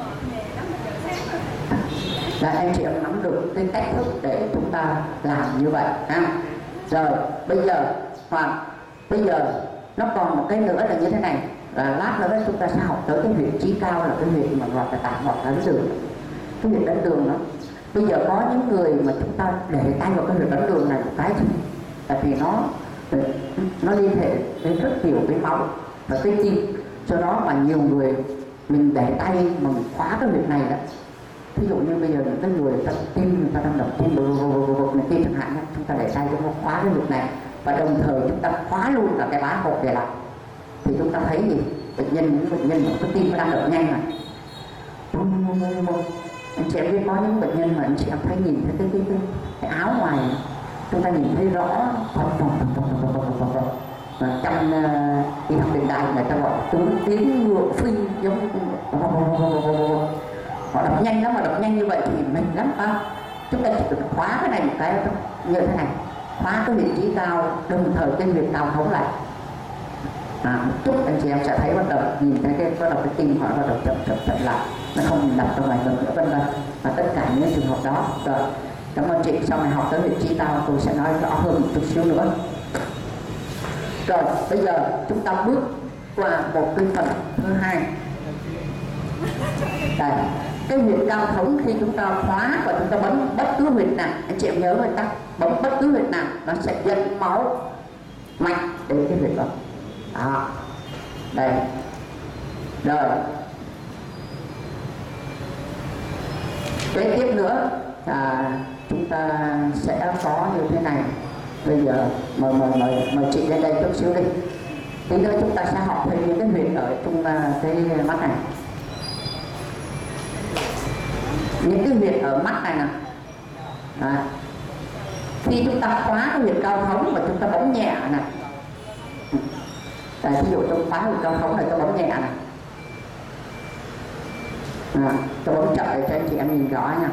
Speaker 1: Là anh chị em nắm được cái cách thức để chúng ta làm như vậy ha. Rồi bây giờ nó còn một cái nữa là như thế này, là lát nữa chúng ta sẽ học tới cái huyệt chí cao, là cái huyệt mà gọi là tạng hoặc ấn đường. Cái huyệt ấn đường đó, bây giờ có những người mà chúng ta để tay vào cái huyệt ấn đường này một cái thôi, tại vì nó liên hệ đến rất nhiều cái máu và cái tim, do đó mà nhiều người mình để tay mà mình khóa cái huyệt này đó. Ví dụ như bây giờ những cái người ta tim, người ta đang đập tim này kia chẳng hạn, chúng ta để tay cho nó khóa cái huyệt này, và đồng thời chúng ta khóa luôn cả cái bá hột để lại, thì chúng ta thấy gì? Những bệnh nhân mà cái tim nó đang đập nhanh này, anh chị em biết có những bệnh nhân mà anh chị em thấy nhìn thấy cái áo ngoài chúng ta nhìn thấy rõ và trong y học hiện đại người ta gọi tiếng ngựa phi, giống họ đập nhanh lắm, mà đập nhanh như vậy thì mình lắm không? Chúng ta chỉ cần khóa cái này một cái như thế này, khóa cái vị trí cao, đồng thời cái huyệt cao thống lại, một chút anh chị em sẽ thấy bắt đầu nhìn thấy cái bắt đầu cái tim họ bắt đầu chậm lại, nó không đập ra ngoài ngực nữa, vân vân, và tất cả những trường hợp đó. Rồi, cảm ơn chị. Sau này học tới vị trí cao tôi sẽ nói rõ hơn một chút xíu nữa. Rồi bây giờ chúng ta bước qua một cái phần thứ hai. Đây, cái huyệt cao thống khi chúng ta khóa và chúng ta bấm bất cứ huyệt nào, anh chị em nhớ người ta bấm bất cứ huyệt nào nó sẽ dẫn máu mạnh đến cái huyệt đó. Đó, đây, rồi kế tiếp nữa chúng ta sẽ có như thế này. Bây giờ mời chị lên đây chút xíu đi. Tí nữa chúng ta sẽ học thêm những cái huyệt ở trong cái mắt này. Những cái huyệt ở mắt này nè, khi chúng ta khóa cái huyệt cao thống và chúng ta bấm nhẹ nè, ví dụ trong khóa huyệt cao thống này tôi bấm nhẹ nè, Tôi bấm chậm để cho anh chị em nhìn rõ nha.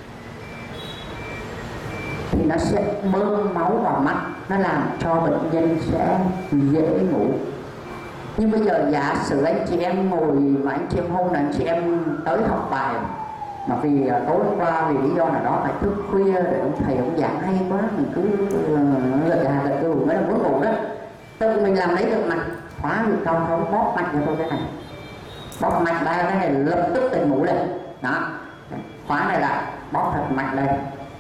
Speaker 1: Thì nó sẽ bơm máu vào mắt, nó làm cho bệnh nhân sẽ dễ ngủ. Nhưng bây giờ giả sử anh chị em ngồi mà anh chị em hôm là anh chị em tới học bài mà vì tối hôm qua vì lý do nào đó phải thức khuya để ông thầy ông giảng hay quá, mình cứ gật gù mới là muốn ngủ đó, tự mình làm lấy được mà khóa được trong không bóp mạch cho tôi cái này, bóp mạch ra cái này lập tức tỉnh ngủ lên đó, khóa này lại bóp thật mạnh đây.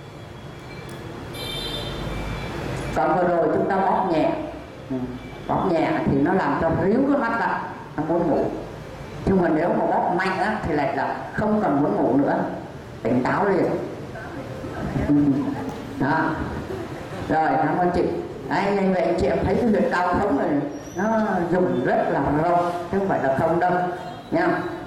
Speaker 1: Còn vừa rồi chúng ta bóp nhẹ, bóp nhẹ thì nó làm cho ríu cái mắt lại, nó muốn ngủ. Nhưng mà nếu mà bóp mạnh á thì lại là không còn muốn ngủ nữa, tỉnh táo liền. Đó. Rồi, cảm ơn chị. Đấy, như vậy chị em thấy cái huyệt đau thống này nó dùng rất là lâu, chứ không phải là không đâu nha.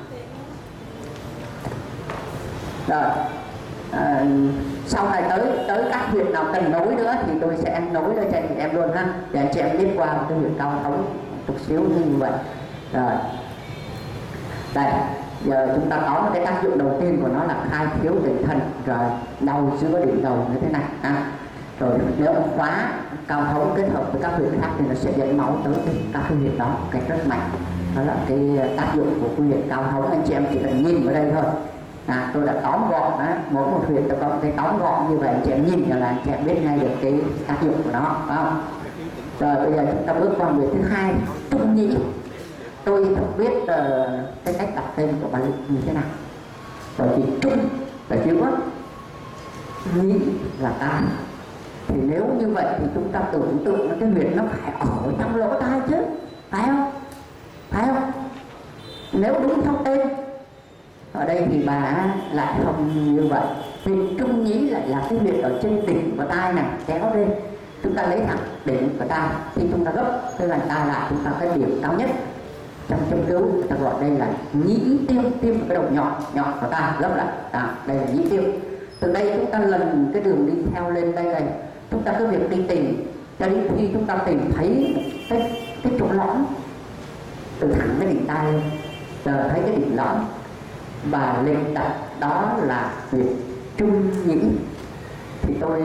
Speaker 1: Rồi, sau này tới các huyệt nào cần nối nữa thì tôi sẽ nối lên cho anh chị em luôn ha, để anh chị em biết qua cái huyệt đau thống chút xíu như vậy. Rồi, đây giờ chúng ta có cái tác dụng đầu tiên của nó là khai khiếu định thần, rồi đầu giữa điểm đầu như thế này ha. Rồi nếu khóa cao thống kết hợp với các huyệt khác thì nó sẽ dẫn máu tới các huyệt đó một cách rất mạnh. Đó là cái tác dụng của huyệt cao thống. Anh chị em chỉ cần nhìn vào đây thôi. Tôi đã tóm gọn đó, mỗi một huyệt tôi có cái tóm gọn như vậy, anh chị em nhìn là anh chị em biết ngay được cái tác dụng của nó, phải không? Rồi bây giờ chúng ta bước qua huyệt thứ hai, trung nhĩ. Tôi không biết cái cách đặt tên của bà Linh như thế nào, bởi vì trung là chữ quá, nhĩ là tai. Thì nếu như vậy thì chúng ta tưởng tượng cái huyệt nó phải ở trong lỗ tai chứ, phải không? Phải không? Nếu đúng theo tên. Ở đây thì bà lại không như vậy. Vì trung nhĩ lại là cái huyệt ở trên đỉnh của tai này, kéo lên. Chúng ta lấy thẳng đỉnh của tai, khi chúng ta gấp cái vành tai lại, chúng ta cái điểm cao nhất. Trong châm cứu người ta gọi đây là nhĩ tiêu, tiêu cái đầu nhọn của tai gấp lại. Đây là nhĩ tiêu. Từ đây chúng ta lần cái đường đi theo lên đây này, chúng ta cứ việc đi tìm cho đến khi chúng ta tìm thấy cái chỗ lõm, từ thẳng cái đỉnh tai lên, giờ thấy cái đỉnh lõm và lên đặt đó là huyệt trung nhĩ. Thì tôi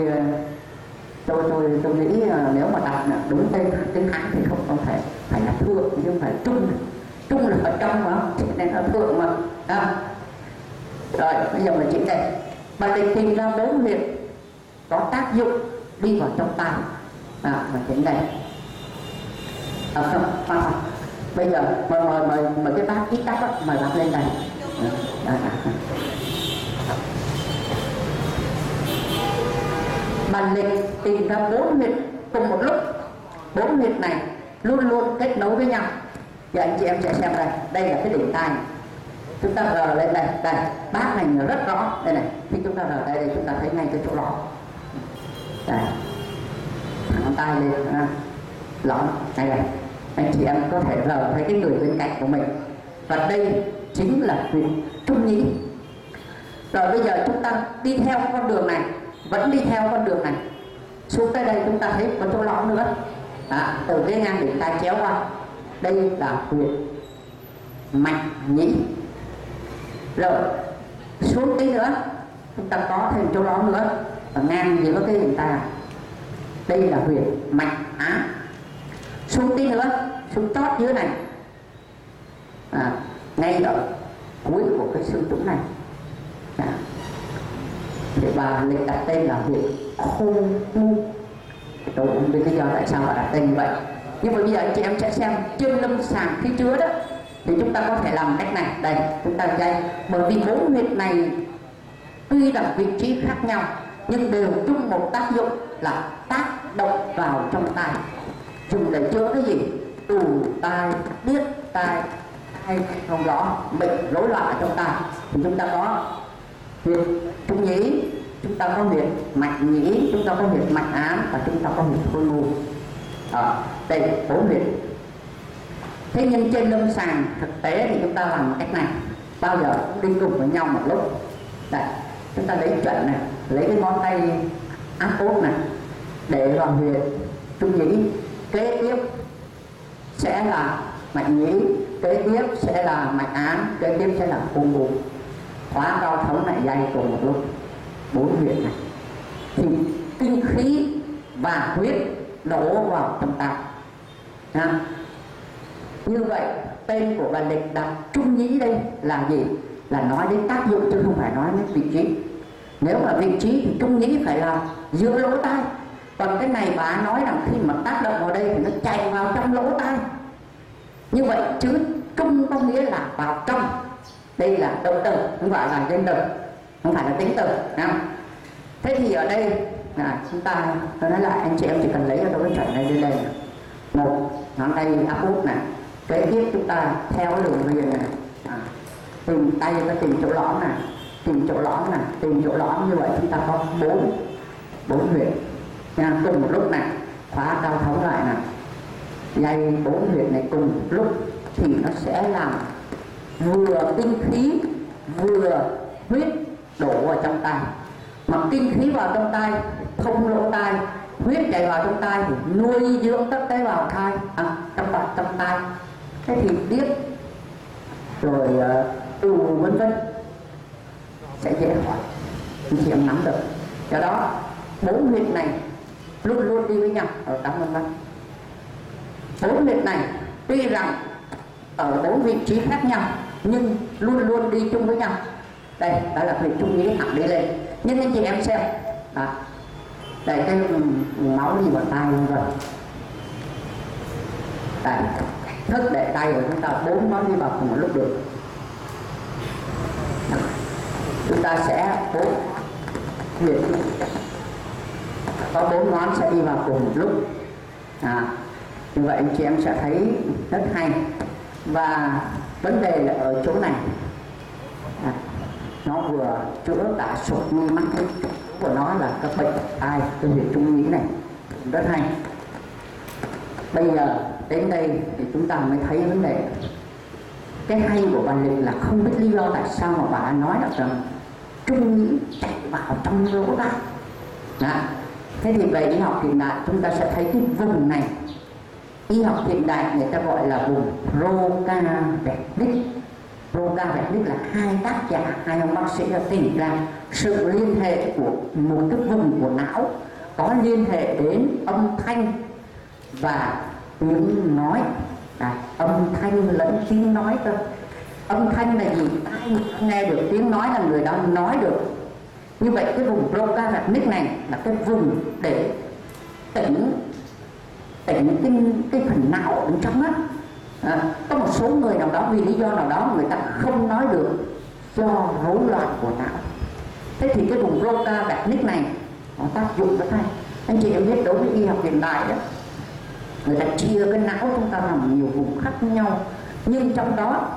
Speaker 1: nghĩ nếu mà đặt đúng tên tiếng Hán thì không thể phải là thượng, nhưng phải trung là ở trong mà, nên là thượng mà. Rồi bây giờ mình chỉ đây, bà định tìm ra 4 huyệt có tác dụng đi vào trong tai. Mình chỉnh đây. Không. Bây giờ mời cái bác ít tắt đó, mời bác lên đây. Bà Lịch tìm ra 4 huyệt cùng một lúc. 4 huyệt này luôn luôn kết nối với nhau. Giờ anh chị em sẽ xem đây, đây là cái đỉnh tai. Chúng ta rờ lên đây, bác này rất rõ, đây này. Khi chúng ta rờ đây chúng ta thấy ngay cái chỗ lõm. Đây, thẳng tay lên, lõm này. Anh chị em có thể rờ thấy cái người bên cạnh của mình. Và đây chính là huyệt trung nhĩ. Rồi bây giờ chúng ta đi theo con đường này, vẫn đi theo con đường này, xuống tới đây chúng ta thấy có chỗ lõm nữa. Từ cái ngang đỉnh tai chéo qua, đây là huyệt mạch nhĩ. Rồi xuống tí nữa chúng ta có thêm chỗ lõm nữa ở ngang giữa cái đỉnh tai, đây là huyệt mạch á. Xuống tí nữa, xuống chót dưới này, ngay ở cuối của cái xương trũng này, để bà Lịch đặt tên là huyệt khô mu. Tôi cũng biết lý do tại sao bà đặt tên như vậy. Nhưng mà bây giờ anh chị em sẽ xem trên lâm sàng khi chứa đó, thì chúng ta có thể làm cách này. Đây, chúng ta dây, bởi vì 4 huyệt này tuy là vị trí khác nhau nhưng đều chung một tác dụng là tác động vào trong tai, dùng để chữa cái gì? Tù tai, điếc tai, hay không rõ, bệnh rối loạn ở trong tai. Thì chúng ta có huyệt trung nhĩ, chúng ta có huyệt mạch nhĩ, chúng ta có huyệt mạch ám, và chúng ta có huyệt khối u. Đây 4 huyệt. Thế nhưng trên lâm sàng thực tế thì chúng ta làm cách này, bao giờ cũng đi cùng với nhau một lúc. Đây, chúng ta lấy chuẩn này, lấy cái ngón tay áp út này để vào huyệt trung nhĩ, kế tiếp sẽ là mạch nhĩ, kế tiếp sẽ là mạch ám, kế tiếp sẽ là khối u. khóa cao thống này dây cùng một lúc 4 huyệt này thì kinh khí và huyết đổ vào trong tay. Như vậy tên của bài lịch đặt trung nhĩ đây là gì? Là nói đến tác dụng chứ không phải nói đến vị trí. Nếu mà vị trí thì trung nhĩ phải là giữa lỗ tai, còn cái này bà nói rằng khi mà tác động vào đây thì nó chạy vào trong lỗ tai. Như vậy chữ trung có nghĩa là vào trong. Đây là động từ, không phải là danh từ, không phải là tính từ. Thế thì ở đây chúng ta, tôi nói lại anh chị em chỉ cần lấy cho tôi cái chuẩn này lên đây này. Một ngón tay áp út này, kế tiếp chúng ta theo cái đường viền này, tìm tay ta tìm chỗ lõm này, tìm chỗ lõm này, tìm chỗ lõm. Như vậy chúng ta có bốn huyệt cùng một lúc này, khóa cao thống lại này, dây 4 huyệt này cùng một lúc thì nó sẽ làm vừa tinh khí vừa huyết đổ vào trong tay. Mà kinh khí vào trong tay, thông lỗ tai, huyết chạy vào trong tay thì nuôi dưỡng các tế bào thai trong tay. Thế thì điếc rồi vân vân sẽ dễ khỏi, anh chị em nắm được. Do đó 4 huyệt này luôn luôn đi với nhau ở trong vân vân. 4 huyệt này tuy rằng ở 4 vị trí khác nhau nhưng luôn luôn đi chung với nhau. Đây, đó là huyệt trung nhĩ thẳng đi lên. Nhưng anh chị em xem, đây cái máu đi vào tay rồi. Đây, thức để tay của chúng ta 4 ngón đi vào cùng một lúc được. Chúng ta sẽ 4 huyệt, có 4 ngón sẽ đi vào cùng một lúc. Như vậy anh chị em sẽ thấy rất hay. Và vấn đề là ở chỗ này, nó vừa chữa cả sốt mi mắt của nó là các bệnh tai, cái huyệt trung nhĩ này rất hay. Bây giờ đến đây thì chúng ta mới thấy vấn đề. Cái hay của bài lịch là không biết lý do tại sao mà bà nói là rằng trung nhĩ chạy vào trong lỗ tai. Thế thì về y học hiện đại chúng ta sẽ thấy cái vùng này, y học hiện đại người ta gọi là vùng Broca vernis. Broca vernis là hai tác giả, hai ông bác sĩ đã tìm ra sự liên hệ của một cái vùng của não có liên hệ đến âm thanh và tiếng nói. Âm thanh lẫn tiếng nói cơ. Âm thanh là gì? Tai nghe được tiếng nói là người đó nói được. Như vậy cái vùng Broca vernis này là cái vùng để tỉnh cái phần não ở bên trong á. Có một số người nào đó vì lý do nào đó người ta không nói được do rối loạn của não. Thế thì cái vùng Broca vernis này nó tác dụng rất hay. Anh chị em biết đối với y học hiện đại đó, người ta chia cái não chúng ta làm nhiều vùng khác nhau, nhưng trong đó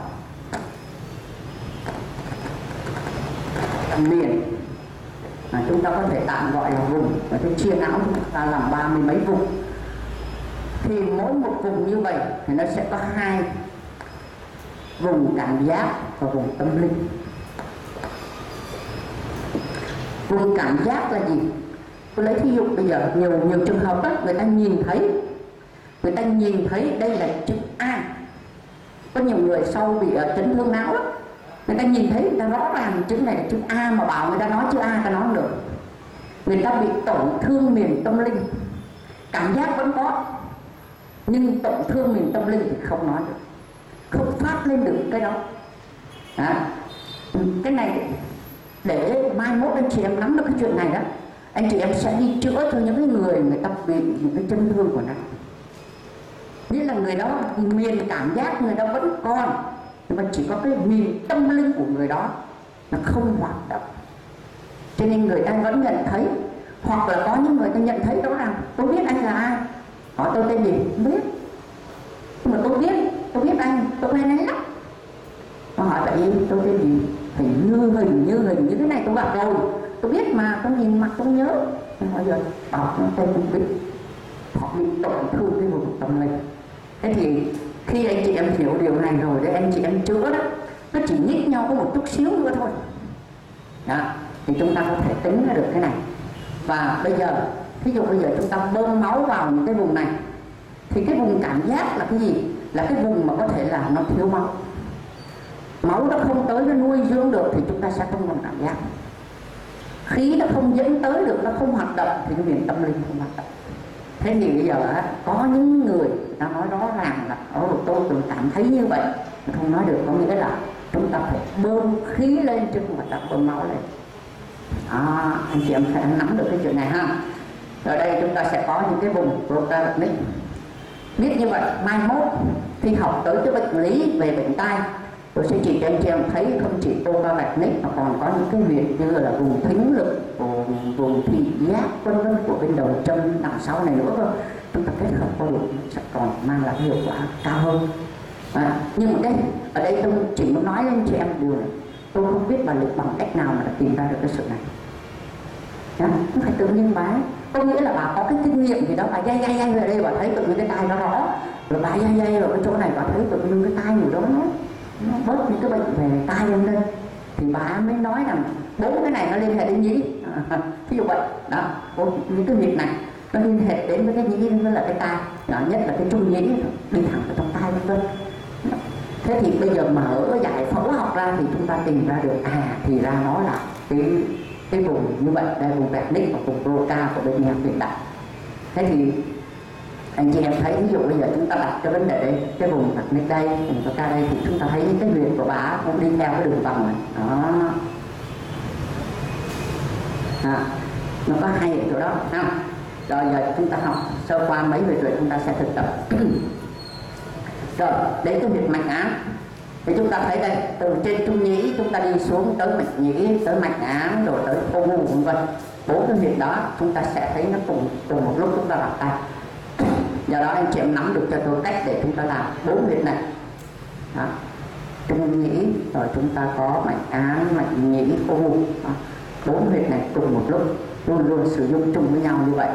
Speaker 1: miền chúng ta có thể tạm gọi là vùng, và cái chia não chúng ta làm 30 mấy vùng. Thì mỗi một vùng như vậy thì nó sẽ có 2 vùng cảm giác và vùng tâm linh. Vùng cảm giác là gì? Tôi lấy thí dụ bây giờ nhiều trường hợp đó, người ta nhìn thấy đây là chữ A. Có nhiều người sau bị chấn thương não đó, người ta nhìn thấy, người ta rõ ràng chữ này là chữ A mà bảo người ta nói chữ A, người ta nói không được. Người ta bị tổn thương miền tâm linh. Cảm giác vẫn có, nhưng tổn thương miền tâm linh thì không nói được, không phát lên được cái đó. Cái này để mai mốt anh chị em nắm được cái chuyện này đó, anh chị em sẽ đi chữa cho những cái người ta bị những cái chấn thương của não. Nghĩa là người đó miền cảm giác người đó vẫn còn, nhưng mà chỉ có cái miền tâm linh của người đó nó không hoạt động, cho nên người ta vẫn nhận thấy. Hoặc là có những người ta nhận thấy rõ ràng, tôi biết anh là ai, hỏi tôi tên gì không biết, nhưng mà tôi biết anh, tôi quen anh lắm. Nó hỏi vậy tôi tên gì, hình như cái này tôi gặp rồi, tôi biết mà, tôi nhìn mặt tôi nhớ. Bây giờ bảo tên không biết, họ bị tổn thương cái vùng tâm linh. Thế thì khi anh chị em hiểu điều này rồi, để anh chị em chữa đó, nó chỉ nhích nhau có một chút xíu nữa thôi đó, thì chúng ta có thể tính ra được cái này. Và bây giờ ví dụ bây giờ chúng ta bơm máu vào những cái vùng này, thì cái vùng cảm giác là cái gì? Là cái vùng mà có thể là nó thiếu máu. máu nó không tới nó nuôi dưỡng được thì chúng ta sẽ không còn cảm giác. Khí nó không dẫn tới được, nó không hoạt động thì cái miền tâm linh không hoạt động. Thế thì bây giờ có những người ta nói rõ ràng là tôi từng cảm thấy như vậy, không nói được, có nghĩa là chúng ta phải bơm khí lên chứ không phải là bơm máu lên. Anh chị em sẽ nắm được cái chuyện này ha. Ở đây chúng ta sẽ có những cái vùng proteinic. Biết như vậy mai mốt khi học tới cái bệnh lý về bệnh tai, tôi sẽ chỉ cho anh chị em thấy không chỉ proteinic mà còn có những cái huyệt như là vùng thính lực, vùng thị giác vân vân của bên đầu chân đằng sau này nữa cơ. Chúng ta kết hợp qua được sẽ còn mang lại hiệu quả cao hơn. Nhưng mà đây ở đây tôi chỉ muốn nói với anh chị em điều này, tôi không biết bà Lịch bằng cách nào mà đã tìm ra được cái sự này. Nó phải tự nhiên bà ấy. Có nghĩa là bà có cái kinh nghiệm gì đó, bà dây về đây bà thấy tự nhiên cái tai nó rõ, rồi bà dây vào cái chỗ này bà thấy tự nhiên cái tai người đó nó bớt những cái bệnh về tai lên đây, thì bà mới nói rằng 4 cái này nó liên hệ đến nhĩ. Ví dụ vậy đó, những cái việc này nó liên hệ đến với cái nhĩ với là cái tai, nhất là cái trung nhĩ đi thẳng vào trong tai vân vân. Thế thì bây giờ mở giải phẫu học ra thì chúng ta tìm ra được thì ra nó là cái vùng như vậy, đây vùng vernic và vùng rota của bên nhà hiện đại. Thế thì anh chị em thấy ví dụ bây giờ chúng ta đặt cái vấn đề đây, cái vùng vernic đây, vùng rota đây thì chúng ta thấy cái huyệt của bà cũng đi theo cái đường vòng này đó. Nó có hay ở chỗ đó ha. Rồi giờ chúng ta học sơ qua mấy việc rồi chúng ta sẽ thực tập. Rồi đến cái huyệt mạch ám thì chúng ta thấy đây, từ trên trung nhĩ chúng ta đi xuống tới mạch nhĩ, tới mạch ám, rồi tới khô ngu vân vân. 4 cái huyệt đó chúng ta sẽ thấy nó cùng một lúc chúng ta làm tay. Do đó anh chị em nắm được cho tôi cách để chúng ta làm 4 huyệt này đó. Trung nhĩ, rồi chúng ta có mạch ám, mạch nhĩ, khô ngu. 4 huyệt này cùng một lúc luôn luôn sử dụng chung với nhau như vậy.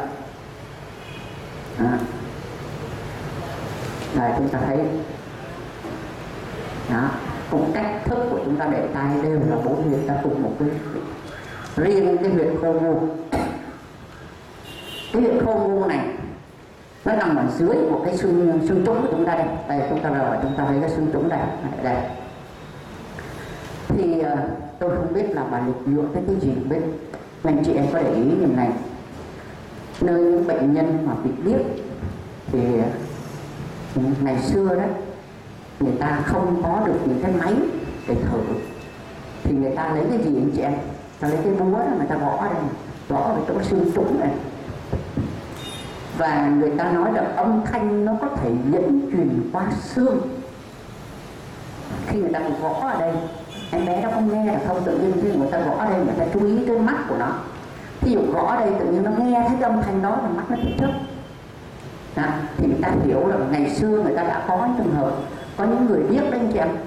Speaker 1: Đây chúng ta thấy đó, cùng cách thức của chúng ta để tay đều là 4 huyệt ta cùng một cái. Riêng cái huyệt khô ngu, cái huyệt khô ngu này nó nằm ở dưới một cái xương trũng của chúng ta đây. Đây chúng ta rồi chúng ta thấy cái xương trũng đây. Đây thì tôi không biết là bà Lịch dựa tới cái gì bên anh chị em có để ý như này, nơi những bệnh nhân mà bị điếc thì ngày xưa đó người ta không có được những cái máy để thử thì người ta lấy cái gì anh chị em? Ta lấy cái búa đó người ta gõ đây, gõ vào chỗ xương trũng này, và người ta nói là âm thanh nó có thể dẫn truyền qua xương. Khi người ta gõ ở đây, em bé nó không nghe được không, tự nhiên khi người ta gõ ở đây người ta chú ý tới mắt của nó. Ví dụ gõ ở đây tự nhiên nó nghe thấy âm thanh đó là mắt nó thích thức. Thì người ta hiểu là ngày xưa người ta đã có trường hợp có những người điếc đấy anh chị em.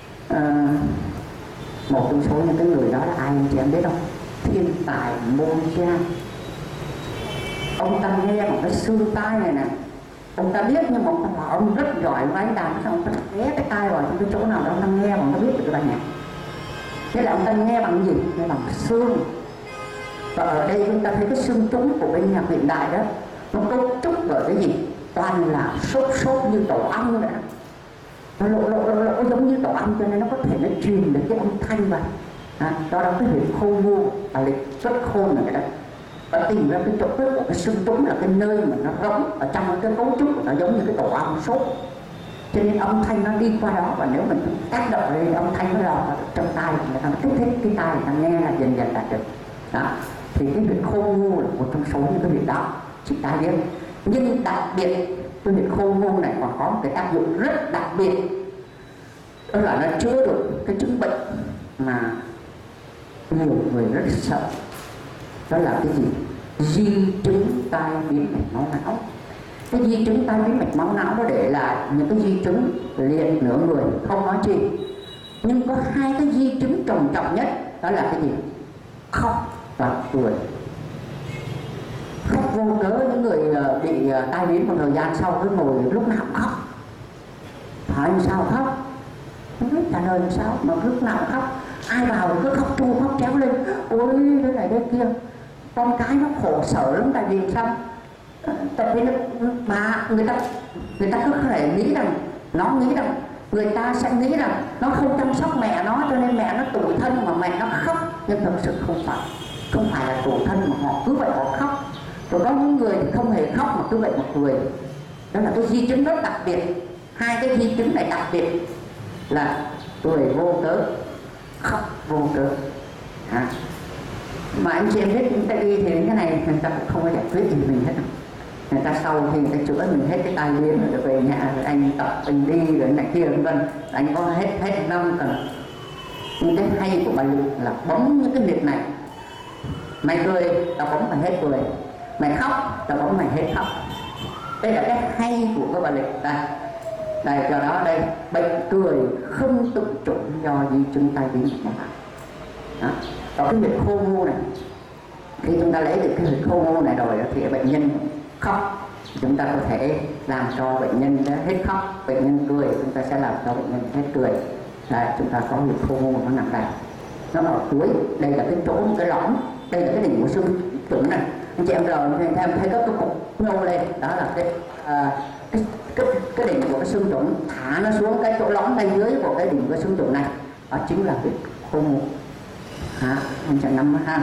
Speaker 1: Một trong số những cái người đó là ai anh chị em biết không? Thiên tài Mozart. Ông ta nghe bằng cái xương tai này nè, ông ta biết nhưng mà ông ta bảo ông rất giỏi với anh đàn, xong ông ta ghé cái tai vào trong cái chỗ nào đó ông ta nghe mà ông ta biết được cái bài nhạc. Thế là ông ta nghe bằng gì? Nghe bằng xương. Và ở đây chúng ta thấy cái xương trũng của bên nhạc hiện đại đó, nó cấu trúc bởi cái gì? Toàn là sốt như tổ ong nữa. Nó lộ giống như tổ ong cho nên nó có thể nó truyền được cái âm thanh vào. Do đó cái huyệt khô ngu và Lịch rất khôn là cái đó. Và tìm ra cái chỗ của cái xương trũng là cái nơi mà nó rỗng ở trong cái cấu trúc của nó giống như cái tổ ong sốt. Cho nên âm thanh nó đi qua đó, và nếu mình tác động lên âm thanh nó lọt vào trong tai, người ta kích thích cái tai người ta nghe là dần dần đạt được. Đó. Thì cái huyệt khô ngu là một trong số những cái huyệt đó chị ta biết. Nhưng đặc biệt cái huyệt khô ngu này còn có một cái tác dụng rất đặc biệt, đó là nó chữa được cái chứng bệnh mà nhiều người rất sợ. Đó là cái gì? Di chứng tai biến mạch máu não. Cái di chứng tai biến mạch máu não nó để lại những cái di chứng liệt nửa người không nói chi. Nhưng có 2 cái di chứng trầm trọng nhất, đó là cái gì? Khóc và cười. Khóc vô cớ, những người bị tai biến một thời gian sau cứ ngồi lúc nào khóc. Hỏi sao khóc? Không biết trả lời làm sao mà lúc nào khóc. Ai vào cứ khóc chu khóc chéo lên, ôi thế này thế kia. Con cái nó khổ sở lắm, tại vì sao? Tại vì người ta cứ có thể nghĩ rằng, nó nghĩ rằng Người ta sẽ nghĩ rằng nó không chăm sóc mẹ nó cho nên mẹ nó tủi thân mà mẹ nó khóc, nhưng thật sự không phải là tủi thân mà họ cứ vậy họ khóc. Rồi có những người thì không hề khóc mà cứ vậy mà cười. Đó là cái di chứng rất đặc biệt. Hai cái di chứng này đặc biệt là cười vô cớ, khóc vô cớ. Mà anh chị em biết chúng ta đi thì cái này người ta cũng không có giải quyết gì mình hết. Người ta sau thì người ta chữa mình hết cái tai biến rồi về nhà rồi anh tập anh đi rồi này kia vân vân, anh có hết năm cần. Nhưng cái hay của bà Lục là bấm những cái việc này. Mày cười tao bấm mày hết cười, mày khóc tao bấm mày hết khóc. Đây là cái hay của các bà Lục ta. Đây cho đó đây, bệnh cười không tự chủ do di chứng tai biến của bạn. Đó. Có cái huyệt khô ngu này, khi chúng ta lấy được cái huyệt khô ngu này rồi thì bệnh nhân khóc, chúng ta có thể làm cho bệnh nhân hết khóc. Bệnh nhân cười chúng ta sẽ làm cho bệnh nhân hết cười. Là chúng ta có huyệt khô ngu nó nằm đây, nó ở cuối. Đây là cái chỗ cái lõm, đây là cái đỉnh của xương trũng này. Anh chị em rồi em thấy có cái cục nhô lên, đó là cái đỉnh của cái xương trũng, thả nó xuống cái chỗ lõm bên dưới của cái đỉnh của xương trũng này, đó chính là huyệt khô ngu. Anh chẳng nắm ha.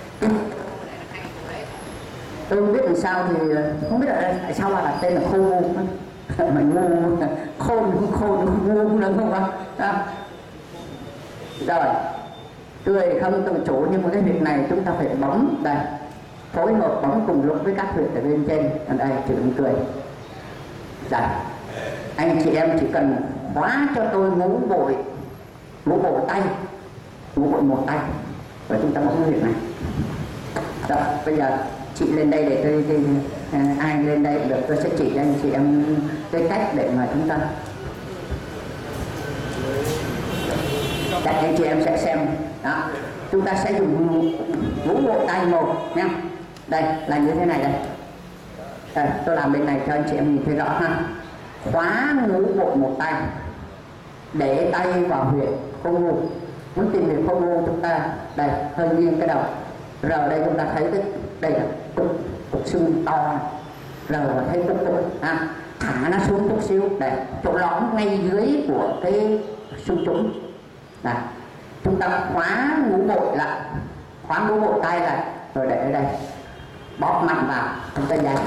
Speaker 1: Tôi không biết làm sao thì không biết là tại sao là tên là khô ngu. Mà ngu khôn ngu là không ạ. Rồi cười không tự chủ, nhưng mà cái việc này chúng ta phải bấm đây, phối hợp bấm cùng lúc với các huyệt ở bên trên. Ở đây chữ cười. Rồi anh chị em chỉ cần khóa cho tôi ngũ bộ tay, ngũ bộ một tay, và chúng ta bấm cái việc này. Rồi bây giờ chị lên đây để tôi ai lên đây được tôi sẽ chỉ cho anh chị em cái cách để mà chúng ta các anh chị em sẽ xem. Đó, chúng ta sẽ dùng ngũ bộ tay một nha. Đây là như thế này đây. Đây, tôi làm bên này cho anh chị em nhìn thấy rõ ha. Khóa ngũ bộ một tay, để tay vào huyệt khô ngu. Muốn tìm huyệt khô ngu chúng ta đây hơi nghiêng cái đầu. Rồi đây chúng ta thấy cái đây là cục xương to, rồi thấy cục thả nó xuống chút xíu đây, chỗ lõm ngay dưới của cái xương trũng. Này, chúng ta khóa ngũ bộ lại, khóa ngũ bộ tay lại, rồi để ở đây bóp mạnh vào, chúng ta dày.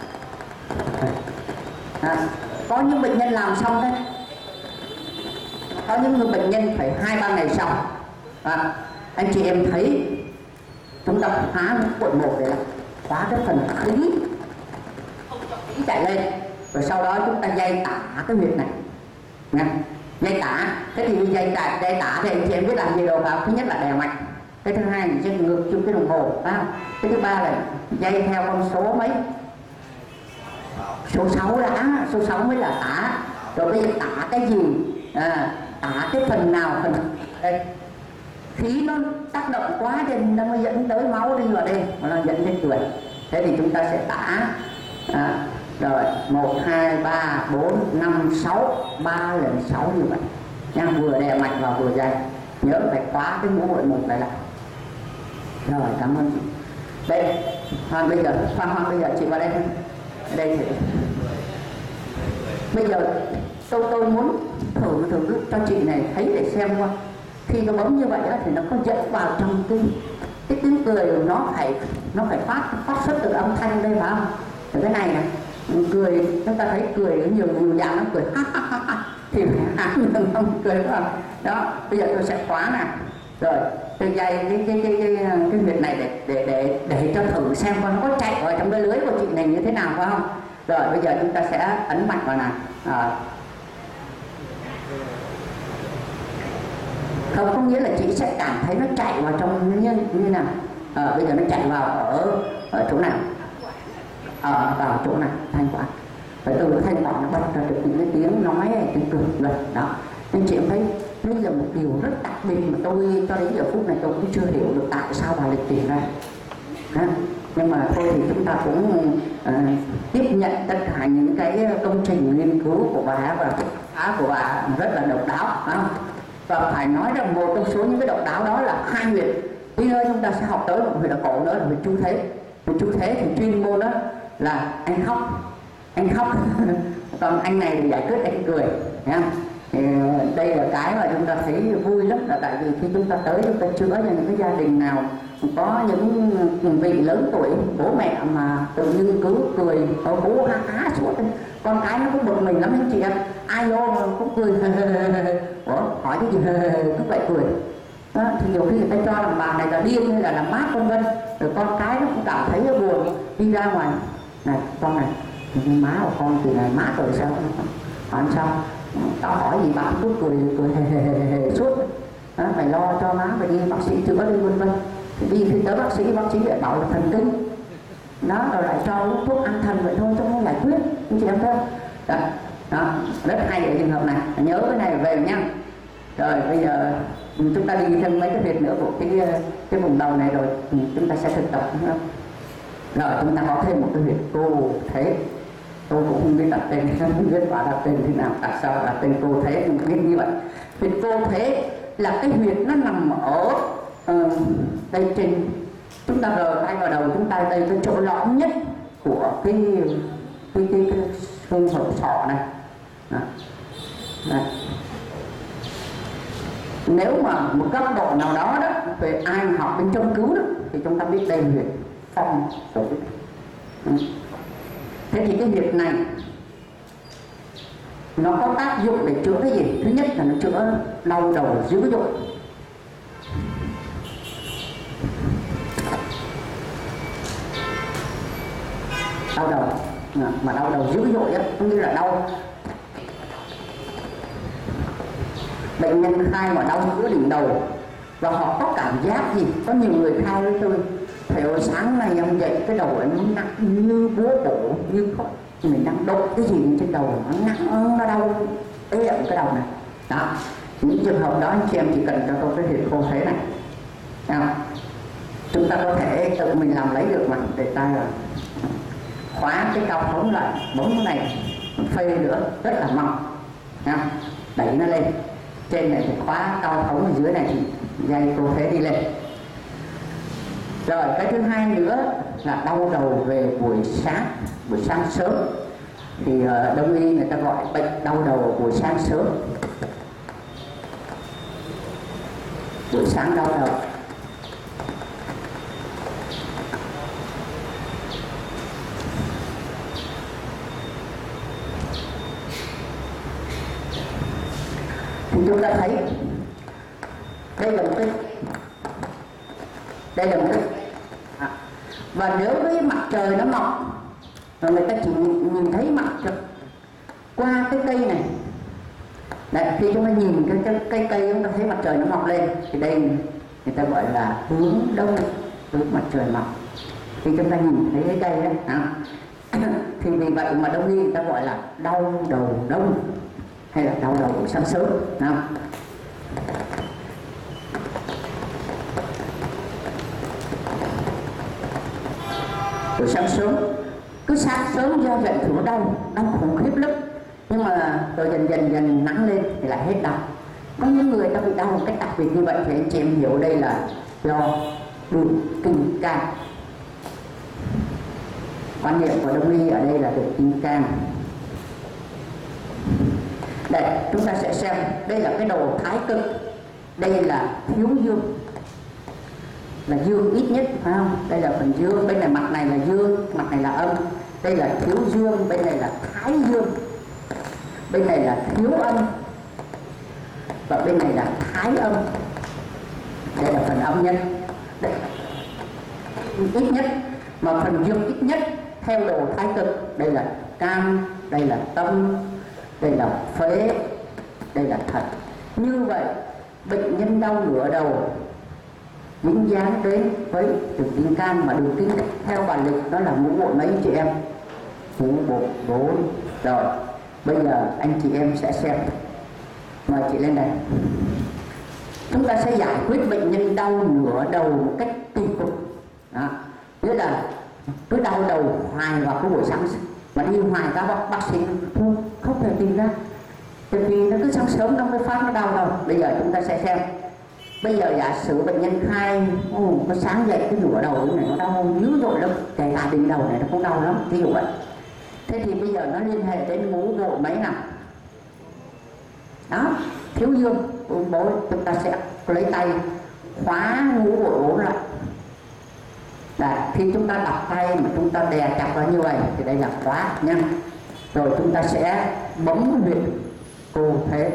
Speaker 1: Có những bệnh nhân làm xong đấy, có những người bệnh nhân phải 2-3 ngày xong. Anh chị em thấy chúng ta khóa quận 1 để khóa cái phần khí chạy lên, rồi sau đó chúng ta dây tả cái huyệt này nha. Dây tả, thế thì dây tả thì anh chị em biết làm gì đâu không? Thứ nhất là đè mạch, cái thứ hai là dây ngược chung cái đồng hồ, cái thứ ba là dây theo con số mấy, số 6 đã, số 6 mới là tả. Rồi bây giờ tả cái gì? Tả cái phần nào, phần đây. Khí nó tác động quá nên nó mới dẫn tới máu đi vào đây, nó dẫn đến cười. Thế thì chúng ta sẽ tả rồi 1, 2, 3, 4, 5, 6, 3 lần 6 như vậy nha, vừa đè mạch vào vừa dày. Nhớ phải khóa cái ngũ hội một này lại. Rồi cảm ơn chị. Đây Hoàng bây giờ bây giờ chị vào đây đây thì bây giờ tôi muốn thử cho chị này thấy để xem qua. Khi nó bấm như vậy đó, thì nó có dẫn vào trong cái tiếng cười, nó phải phát xuất từ âm thanh đây phải không? Từ cái này này cười, chúng ta thấy cười nhiều dạng nó cười thì không cười phải không? Đó bây giờ tôi sẽ khóa nè, rồi tôi dây cái huyệt này để cho thử xem coi nó có chạy vào trong cái lưới của chị này như thế nào phải không? Rồi bây giờ chúng ta sẽ ấn mạnh vào này. Không có nghĩa là chị sẽ cảm thấy nó chạy vào trong như nào. Bây giờ nó chạy vào ở chỗ nào? Vào chỗ này, thanh quản. Và từ cái thanh quản nó bật ra được những cái tiếng nói, tiếng cười luật đó. Nên chị em thấy đây là một điều rất đặc biệt mà tôi cho đến giờ phút này tôi cũng chưa hiểu được tại sao bà Lịch tìm ra. Nhưng mà thôi thì chúng ta cũng tiếp nhận tất cả những cái công trình nghiên cứu của bà và phá của bà rất là độc đáo, phải không? Và phải nói rằng một trong số những cái độc đáo đó là hai huyệt. Bây giờ chúng ta sẽ học tới một huyệt là cổ nữa là huyệt chu thế. Huyệt chu thế thì chuyên môn đó là anh khóc còn anh này thì giải quyết anh cười nha. Thì đây là cái mà chúng ta thấy vui lắm, là tại vì khi chúng ta tới chúng ta chữa cho những cái gia đình nào có những vị lớn tuổi, bố mẹ mà tự nhiên cứ cười bố há suốt, con cái nó cũng bực mình lắm anh chị em, ai vô mà cũng cười ủa hỏi cái gì cứ vậy cười đó, thì nhiều khi người ta cho rằng bà này là điên hay là làm mát vân vân, rồi con cái nó cũng cảm thấy buồn, đi ra ngoài này con này má của con từ này mát rồi sao, hỏi sao tao hỏi gì bà cứ cười hề suốt đó, phải lo cho má phải đi bác sĩ chữa đi vân vân. Đi khi tới bác sĩ lại bảo là thần kinh đó, rồi lại cho uống thuốc an thần vậy thôi, cho nó giải quyết, anh chị em thấy không? Đó, rất hay ở trường hợp này, nhớ cái này về nha. Rồi bây giờ chúng ta đi thêm mấy cái việc nữa của cái vùng đầu này rồi chúng ta sẽ thực tập đúng không? Rồi chúng ta có thêm một cái việc cô thế, tôi cũng không biết đặt tên, không biết bà đặt tên thế nào, tại sao đặt tên cô thế, không biết như vậy. Huyệt cô thế là cái huyệt nó nằm ở đây trên, chúng ta rờ tay vào đầu chúng ta, đây cái chỗ lõm nhất của cái xương hở sọ này. Đây. Nếu mà một góc độ nào đó đó về ai học bên châm cứu đó thì chúng ta biết đây là huyệt phong phổi. Thế thì cái huyệt này nó có tác dụng để chữa cái gì? Thứ nhất là nó chữa đau đầu dữ dội. Đau đầu mà đau đầu dữ dội á, cũng như là đau bệnh nhân khai mà đau giữa đỉnh đầu và họ có cảm giác gì, có nhiều người khai với tôi thầy ơi sáng nay em dậy cái đầu ấy nó nặng như búa bổ, như có mình đang đốt cái gì trên đầu, nó nặng, nó đau ế ẩm cái đầu này đó. Những trường hợp đó anh chị em chỉ cần cho tôi cái huyệt khô thế này nào, chúng ta có thể tự mình làm lấy được mà, để ta là khóa cái cao thống lại, bấm cái này phê nữa rất là mỏng nha, đẩy nó lên, trên này thì khóa cao thống, ở dưới này thì dây cô thế đi lên. Rồi cái thứ hai nữa là đau đầu về buổi sáng sớm, thì đông y người ta gọi bệnh đau đầu buổi sáng sớm, buổi sáng đau đầu. Thì chúng ta thấy đây là một cái và nếu với mặt trời nó mọc và người ta chỉ nhìn thấy mặt trời qua cái cây này đấy, khi chúng ta nhìn cái cây chúng ta thấy mặt trời nó mọc lên thì đây người ta gọi là hướng đông, hướng mặt trời mọc. Khi chúng ta nhìn thấy cái cây đấy thì vì vậy mà đông y người ta gọi là đau đầu đông hay là đau đầu buổi sáng sớm nào. Buổi sáng sớm, cứ sáng sớm do dậy thì nó đau khủng khiếp lắm, nhưng mà rồi dần nắng lên thì lại hết đau. Có những người ta bị đau một cách đặc biệt như vậy thì anh chị em hiểu đây là do đường kinh can. Quan niệm của đông y ở đây là đường kinh can. Đây chúng ta sẽ xem, đây là cái đầu thái cực, đây là thiếu dương, là dương ít nhất phải không? Đây là phần dương, bên này mặt này là dương, mặt này là âm. Đây là thiếu dương, bên này là thái dương, bên này là thiếu âm và bên này là thái âm. Đây là phần âm nhất, đây ít nhất, mà phần dương ít nhất theo đồ thái cực, đây là can, đây là tâm, đây là phế, đây là thận. Như vậy bệnh nhân đau nửa đầu dính dáng đến với đường kinh can, mà đường kinh theo bản lịch đó là ngũ bộ mấy chị em? Ngũ bộ 4. Rồi bây giờ anh chị em sẽ xem, mời chị lên đây. Chúng ta sẽ giải quyết bệnh nhân đau nửa đầu một cách kỳ cục đó. Nghĩa là cứ đau đầu hoài vào cái buổi sáng mà đi hoài các bác sĩ không thể tìm ra, tại vì nó cứ sáng sớm nó mới phát nó đau đâu. Bây giờ chúng ta sẽ xem. Bây giờ giả sử bệnh nhân khai nó sáng dậy cái nửa đầu này nó đau dữ dội lắm, kể cả đỉnh đầu này nó cũng đau lắm, ví dụ vậy. Thế thì bây giờ nó liên hệ đến ngũ bộ mấy nào? đó, thiếu dương bố chúng ta sẽ lấy tay khóa ngũ bộ bốn lại. Đấy, khi chúng ta đặt tay mà chúng ta đè chặt vào như vậy thì đây là khóa nha. Rồi chúng ta sẽ bấm huyệt cô thế.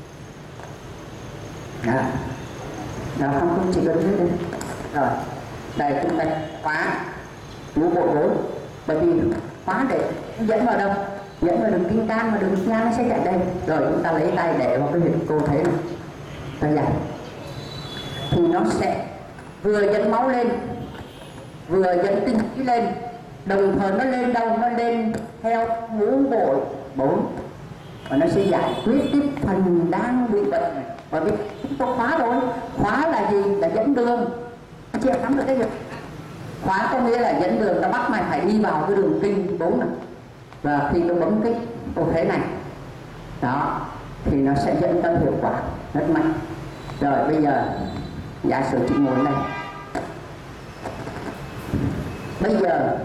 Speaker 1: Đó, không chỉ cần thế. Rồi đây chúng ta khóa ngũ bộ bốn, bởi vì khóa để dẫn vào đâu, dẫn vào đường kinh can mà đường ngang nó sẽ chạy đây. Rồi chúng ta lấy tay để vào cái huyệt cô thế này, tay dày thì nó sẽ vừa dẫn máu lên, vừa dẫn tinh khí lên, đồng thời nó lên đâu, nó lên theo ngũ bộ bốn và nó sẽ giải quyết cái phần đang bị bệnh này. Bởi vì chúng tôi khóa rồi, khóa là gì? Là dẫn đường. Anh chị em nắm được cái gì? Khóa có nghĩa là dẫn đường, ta bắt mày phải đi vào cái đường kinh bốn này, và khi tôi bấm cái ô thế này đó thì nó sẽ dẫn tới hiệu quả rất mạnh. Rồi bây giờ giả sử chị ngồi đây, bây giờ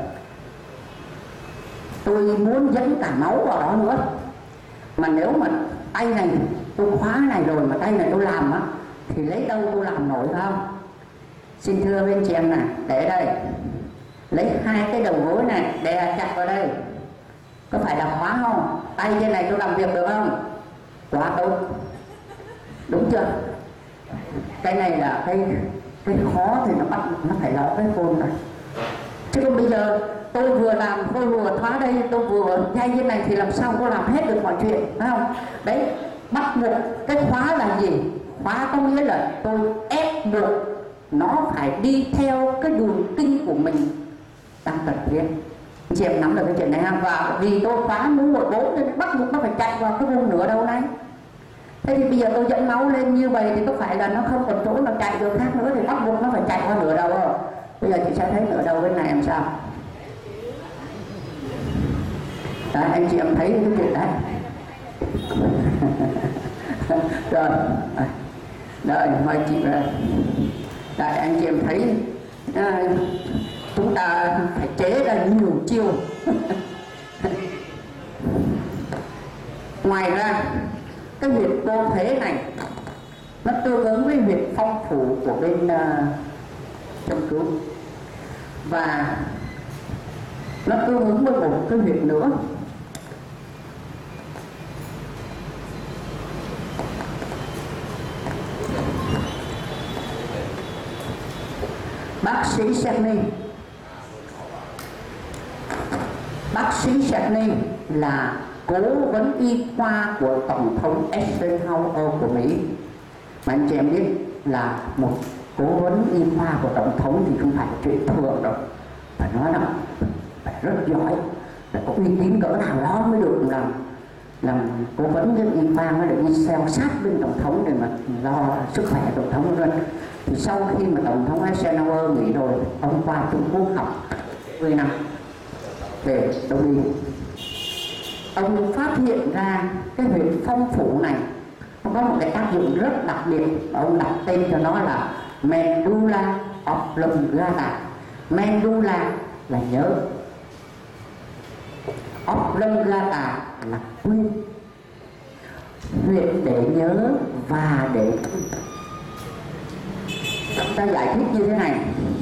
Speaker 1: tôi muốn dẫn cả máu vào đó nữa, mà nếu mà tay này tôi khóa này rồi mà tay này tôi làm á thì lấy đâu tôi làm nổi không? Xin thưa bên chị em này, để đây lấy hai cái đầu gối này đè chặt vào đây, có phải là khóa không? Tay trên này tôi làm việc được không? Quá tốt, đúng chưa? Cái này là cái khó thì nó bắt nó phải ló cái phôn này, chứ không bây giờ tôi vừa làm, tôi vừa khóa đây, tôi vừa ngay trên này thì làm sao có làm hết được mọi chuyện, phải không? Đấy, bắt buộc cái khóa là gì? Khóa có nghĩa là tôi ép buộc nó phải đi theo cái đường kinh của mình đang cần thiết. Chị em nắm được cái chuyện này không? Và vì tôi khóa muốn một bốn nên bắt buộc nó phải chạy vào cái vùng nửa đâu này. Thế thì bây giờ tôi dẫn máu lên như vậy thì có phải là nó không còn chỗ nào chạy được khác nữa, thì bắt buộc nó phải chạy qua nửa đầu rồi. Bây giờ chị sẽ thấy nửa đầu bên này làm sao. Đấy, anh chị em thấy cái chuyện đấy. Rồi, rồi mời chị về. Đấy, anh chị em thấy chúng ta phải chế ra nhiều chiêu. Ngoài ra cái huyệt cô thế này nó tương ứng với huyệt phong phủ của bên châm cứu, và nó tương ứng với một cái huyệt nữa. Bác sĩ Sydney là cố vấn y khoa của Tổng thống Eisenhower của Mỹ. Mà anh chị em biết là một cố vấn y khoa của Tổng thống thì không phải là chuyện thường đâu. Phải nói là phải rất giỏi, phải có uy tín cỡ nào đó mới được làm cố vấn với y khoa, mới được đi theo sát bên Tổng thống để mà lo sức khỏe Tổng thống vân. Thì sau khi mà Tổng thống Eisenhower nghỉ rồi, ông qua Trung Quốc học 10 năm về Đông y. Ông phát hiện ra cái huyệt phong phủ này nó có một cái tác dụng rất đặc biệt, ông đặt tên cho nó là medulla oblongata. Medulla là nhớ, oblongata là quên, huyệt để nhớ và để ta giải thích như thế này.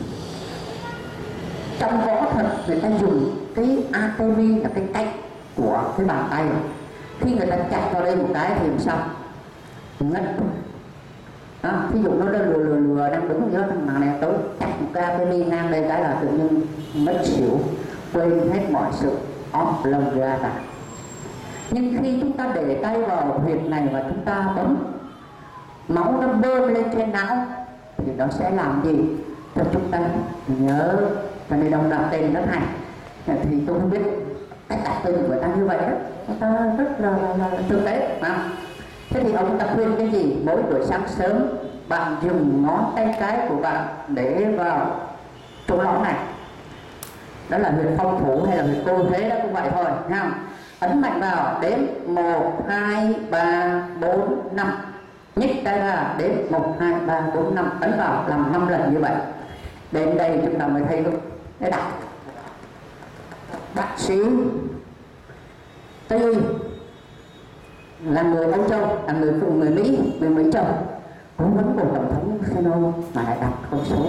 Speaker 1: Trong võ thuật người ta dùng cái atomy là cái cách của cái bàn tay, khi người ta chặt vào đây một cái thì làm sao ngất. Ví dụ nó lừa đang đứng giữa thằng nào này, tôi chặt một cái atomy ngang đây cái là tự nhiên mất xỉu, quên hết mọi sự oblongata. Nhưng khi chúng ta để tay vào huyệt này và chúng ta bấm, máu nó bơm lên trên não thì nó sẽ làm gì cho chúng ta nhớ. Và nên ông đặt tên rất hay, thì tôi không biết cách đặt tên của người ta như vậy đó, người ta rất là thực tế mà. Thế thì ông ta khuyên cái gì? Mỗi buổi sáng sớm bạn dùng ngón tay cái của bạn để vào chỗ lõm này, đó là huyệt phong phủ hay là huyệt cô thế đó cũng vậy thôi ha. Ấn mạnh vào, đếm 1, 2, 3, 4, 5, nhích tay ra, đếm 1, 2, 3, 4, 5, ấn vào làm 5 lần như vậy. Đến đây chúng ta mới thấy lúc để đặt bác sĩ Tây y là người Âu Châu, là người Mỹ, người Mỹ Châu cố vấn của tổng thống Snow mà lại đặt con số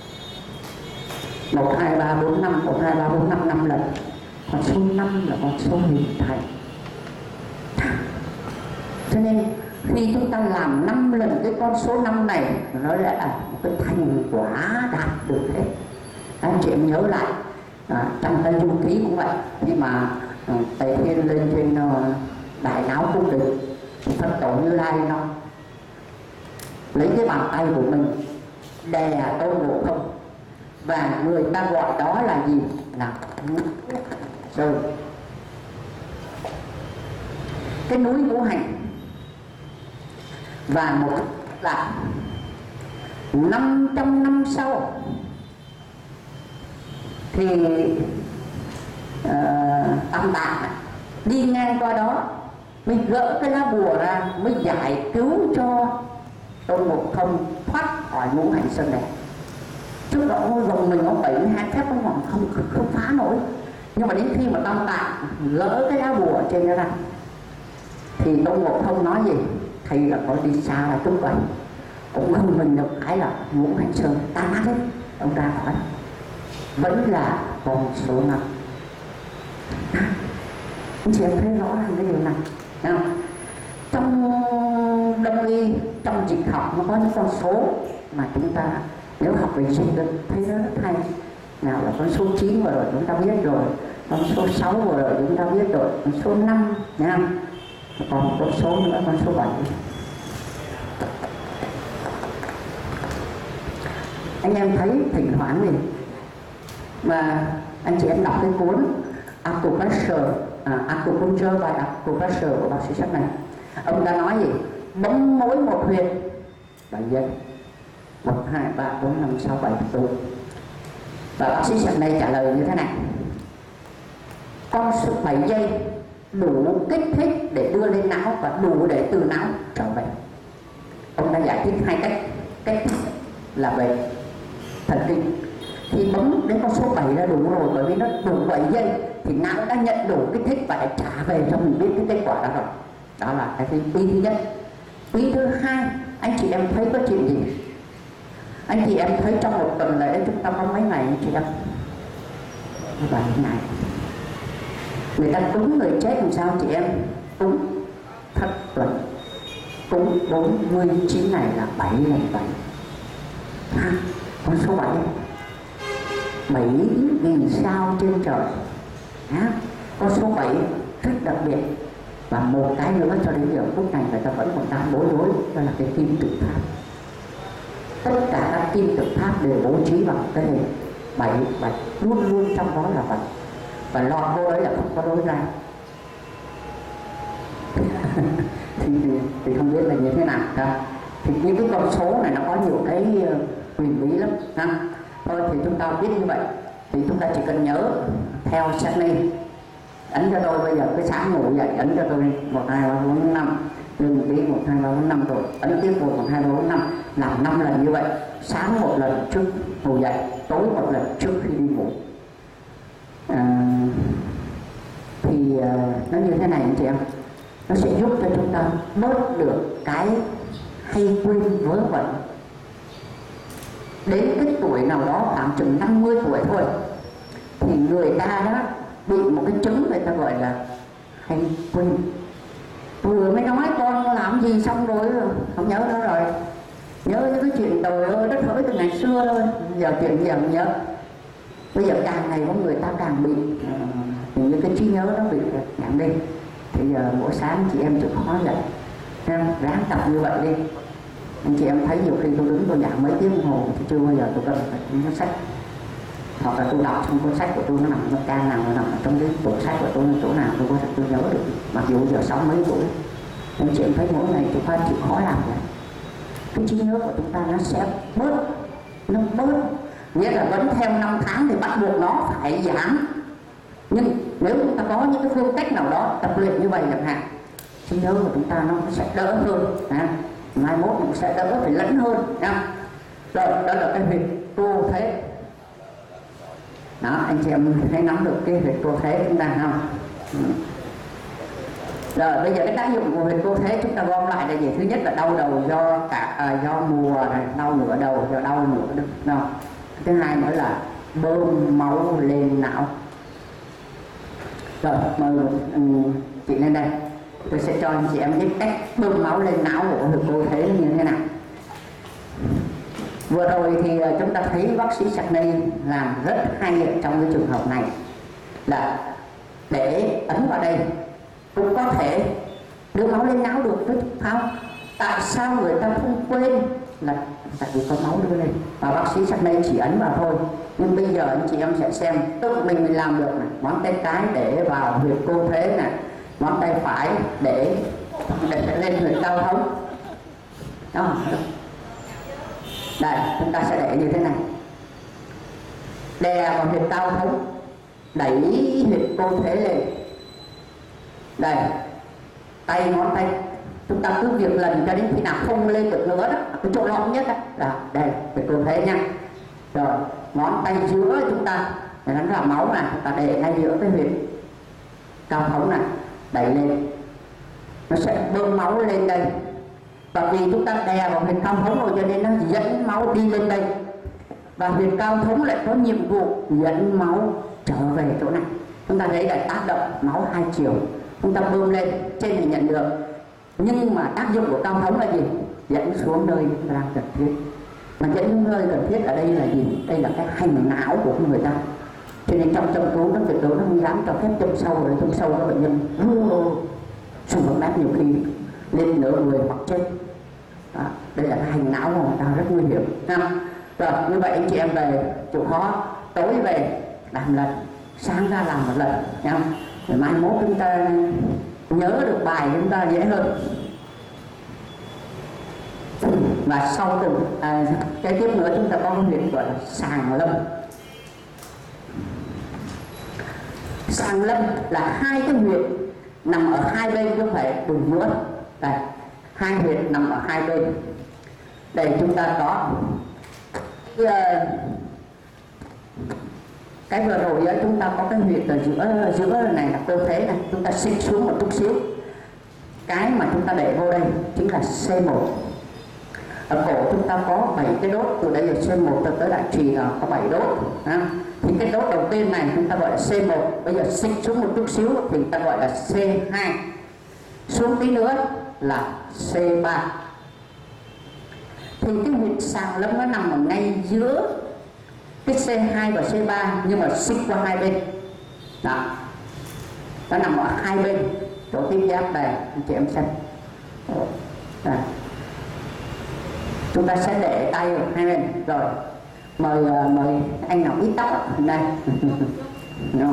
Speaker 1: 1, 2, 3, 4, 5, 1, 2, 3, 4, 5, 5 lần. Con số 5 là con số hình thành. Cho nên khi chúng ta làm 5 lần cái con số 5 này, nó lại là một cái thành quả đạt được hết. Anh chị em nhớ lại trong cái du ký cũng vậy, khi mà Tề Thiên lên trên đại náo cung đình thì Phật tổ Như Lai nó lấy cái bàn tay của mình đè Tôn Ngộ Không, và người ta gọi đó là gì? Là rồi cái núi ngũ hành. Và một là 500 năm sau thì Tam Tạng đi ngang qua đó mới gỡ cái lá bùa ra, mới giải cứu cho Tôn Ngộ Không thoát khỏi ngũ hành sơn này. Trước đó gồng mình có 72 phép không phá nổi, nhưng mà đến khi mà Tam Tạng gỡ cái lá bùa trên đó ra thì Tôn Ngộ Không nói gì? Thầy là có đi xa là chút vậy, cũng không mình được cái là ngũ hành sơn tan nát hết, ông ra khỏi vẫn là con số 5. Anh chị em thấy rõ ràng cái điều này không? Trong đông y, trong dịch học nó có những con số mà chúng ta nếu học về dịch thấy nó rất hay. Nào là con số 9 vừa rồi chúng ta biết rồi, con số 6 vừa rồi chúng ta biết rồi, con số 5 nha. Còn con số nữa, con số 7. Anh em thấy thỉnh thoảng gì mà anh chị em đọc cái cuốn Acupuncture by Acupressure của bác sĩ sách này, ông ta nói gì? Bấm mỗi một huyệt 7 giây, 1, 2, 3, 4, 5, 6, 7, 4. Và bác sĩ sách này trả lời như thế này: con số 7 giây đủ kích thích để đưa lên não và đủ để từ não trở về. Ông ta giải thích 2 cách. Cách là về thần kinh, thì bấm đến con số 7 là đủ rồi, bởi vì nó đủ 7 giây thì não đã nhận đủ kích thích và đã trả về cho mình biết cái kết quả đó rồi. Đó là cái ý thứ nhất. Ý thứ hai, anh chị em thấy có chuyện gì? Anh chị em thấy trong một tuần lễ chúng ta có mấy ngày anh chị em? 7 ngày. Người ta cúng người chết làm sao chị em? Cúng thất tuần, cúng 49 ngày là 7 lần 7. Con số 7, 7 vì sao trên trời. Con số 7 rất đặc biệt. Và một cái nữa cho đến giờ phút này người ta vẫn còn đang bối rối, đó là cái kim tự tháp. Tất cả các kim tự tháp đều bố trí bằng cái hình 7, luôn luôn trong đó là 7, và lọt vô đấy là không có lối ra. thì không biết là như thế nào ha. Thì những cái con số này nó có nhiều cái huyền bí lắm ha. Thôi thì chúng ta biết như vậy thì chúng ta chỉ cần nhớ theo sách này. Ấn cho tôi bây giờ cái sáng ngủ dậy ấn cho tôi 1, 2, 3, 4, 5, đừng đi 1, 2, 3, 4, 5 rồi ấn tiếp 1, 2, 3, 4, 5, làm 5 lần như vậy. Sáng 1 lần trước ngủ dậy, tối 1 lần trước khi đi ngủ. Nó như thế này anh chị em, nó sẽ giúp cho chúng ta bớt được cái hay quên vớ vẩn. Đến cái tuổi nào đó khoảng chừng 50 tuổi thôi thì người ta đó bị một cái chứng người ta gọi là hay quên. Vừa mới nói con làm gì xong rồi không nhớ nữa rồi, nhớ những cái chuyện đời ơi đất hỡi từ ngày xưa thôi, giờ chuyện giờ không nhớ. Bây giờ càng ngày con người ta càng bị những cái trí nhớ nó bị giảm đi. Thì giờ mỗi sáng chị em chịu khó dậy ráng tập như vậy đi. Anh chị em thấy nhiều khi tôi đứng tôi giảng mấy tiếng đồng hồ thì chưa bao giờ tôi cần phải cuốn sách, hoặc là tôi đọc trong cuốn sách của tôi nó nằm nó trang nào nó nằm trong cái tủ sách của tôi chỗ nào tôi có thể tôi nhớ được, mặc dù giờ 6 mấy tuổi. Anh chị em thấy mỗi ngày chúng ta chịu khó làm vậy, cái trí nhớ của chúng ta nó sẽ bớt, nghĩa là vẫn theo 5 tháng thì bắt buộc nó phải giảm. Nhưng nếu chúng ta có những cái phương cách nào đó tập luyện như vậy chẳng hạn, trí nhớ của chúng ta nó sẽ đỡ hơn, mai mốt cũng sẽ đỡ phải lẫn hơn nha. Rồi đó là cái việc cô thế. Đó, anh chị em thấy nắm được cái việc cô thế chúng ta không? Rồi bây giờ cái tác dụng của huyệt cô thế chúng ta gom lại là gì? Thứ nhất là đau đầu do mùa này, đau nửa đầu do đau nửa đầu. Thứ hai nữa là bơm máu lên não. Rồi mời chị lên đây, tôi sẽ cho anh chị em biết cách bơm máu lên não của huyệt cô thế như thế nào. Vừa rồi thì chúng ta thấy bác sĩ Sarney làm rất hay ở trong cái trường hợp này là để ấn vào đây cũng có thể đưa máu lên não được, phải không? Tại sao người ta không quên? Là tại vì có máu đưa lên và bác sĩ Sarney chỉ ấn vào thôi. Nhưng bây giờ anh chị em sẽ xem tự mình làm được này. Ngón tay cái để vào huyệt cô thế này, ngón tay phải để lên huyệt cao thống. Đó. Đây, chúng ta sẽ để như thế này, đè vào huyệt cao thống, đẩy huyệt cô thế lên. Đây, ngón tay chúng ta cứ việc lần cho đến khi nào không lên được nữa đó, cái chỗ lõm nhất đó là đây, huyệt cô thế nha. Rồi ngón tay giữa chúng ta để nó là máu này, chúng ta để ngay giữa cái huyệt cao thống này, đẩy lên, nó sẽ bơm máu lên đây. Và vì chúng ta đè vào huyệt cao thống rồi cho nên nó dẫn máu đi lên đây, và huyệt cao thống lại có nhiệm vụ dẫn máu trở về chỗ này. Chúng ta thấy là tác động máu hai chiều, chúng ta bơm lên trên thì nhận được, nhưng mà tác dụng của cao thống là gì? Dẫn xuống nơi đang cần thiết. Mà dẫn xuống nơi cần thiết ở đây là gì? Đây là cái hành não của người ta. Cho nên trong châm cứu nó tuyệt đối nó không dám cho phép châm sâu, rồi châm sâu các bệnh nhân xung động mát nhiều khi lên nửa người hoặc chết. Đó, đây là cái hành não của người ta rất nguy hiểm. Rồi như vậy anh chị em về chịu khó, tối về làm lần, sáng ra làm một lần nha. Rồi mai mốt chúng ta nhớ được bài chúng ta dễ hơn. Và sau từng cái tiếp nữa chúng ta có cái huyệt gọi là sàng lâm. Sàng lâm là hai cái huyệt nằm ở hai bên chứ không phải cùng giữa. Đây, hai huyệt nằm ở hai bên. Đây chúng ta có cái vừa rồi đó, chúng ta có cái huyệt ở giữa này là cơ thế này, chúng ta xích xuống một chút xíu. Cái mà chúng ta để vô đây chính là C1. Ở cổ chúng ta có 7 cái đốt, từ đây là C1 cho tới đại trì là có 7 đốt. Thì cái đốt đầu tiên này chúng ta gọi là C1, bây giờ xích xuống một chút xíu thì chúng ta gọi là C2, xuống tí nữa là C3. Thì cái huyệt sàng lâm nó nằm ở ngay giữa cái C2 và C3, nhưng mà xích qua hai bên. Đó, nó nằm ở hai bên chỗ tiếp giáp đây, anh chị em xem. Đây. Chúng ta sẽ để tay ở hai bên. Rồi mời anh nào ít tóc đây. Rồi.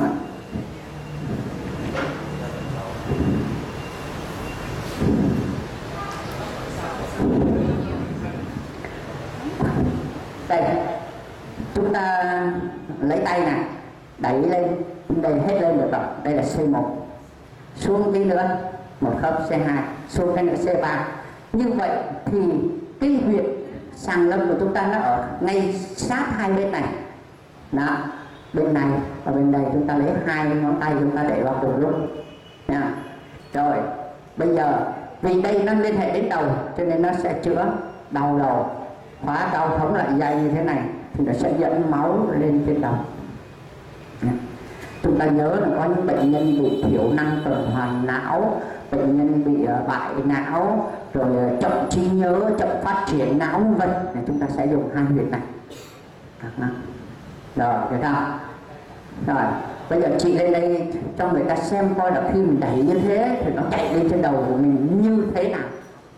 Speaker 1: Đây, chúng ta lấy tay này đẩy lên, đây hết lên được rồi. Đây là C1, xuống tí nữa một khớp C2, xuống cái nữa C3. Như vậy thì cái huyệt sàng lâm của chúng ta nó ở ngay sát hai bên này. Đó, bên này và bên đây chúng ta lấy hai ngón tay chúng ta để vào cùng lúc nha. Rồi bây giờ vì đây nó liên hệ đến đầu cho nên nó sẽ chữa đau đầu, khóa cao thống lại dây như thế này thì nó sẽ dẫn máu lên trên đầu. Chúng ta nhớ là có những bệnh nhân bị thiểu năng tuần hoàn não, bệnh nhân bị bại não, rồi chậm trí nhớ, chậm phát triển não vân vân, thì chúng ta sẽ dùng hai huyệt này. Rồi, được không? Rồi, bây giờ chị lên đây cho người ta xem coi là khi mình đẩy như thế thì nó chạy lên trên đầu của mình như thế nào.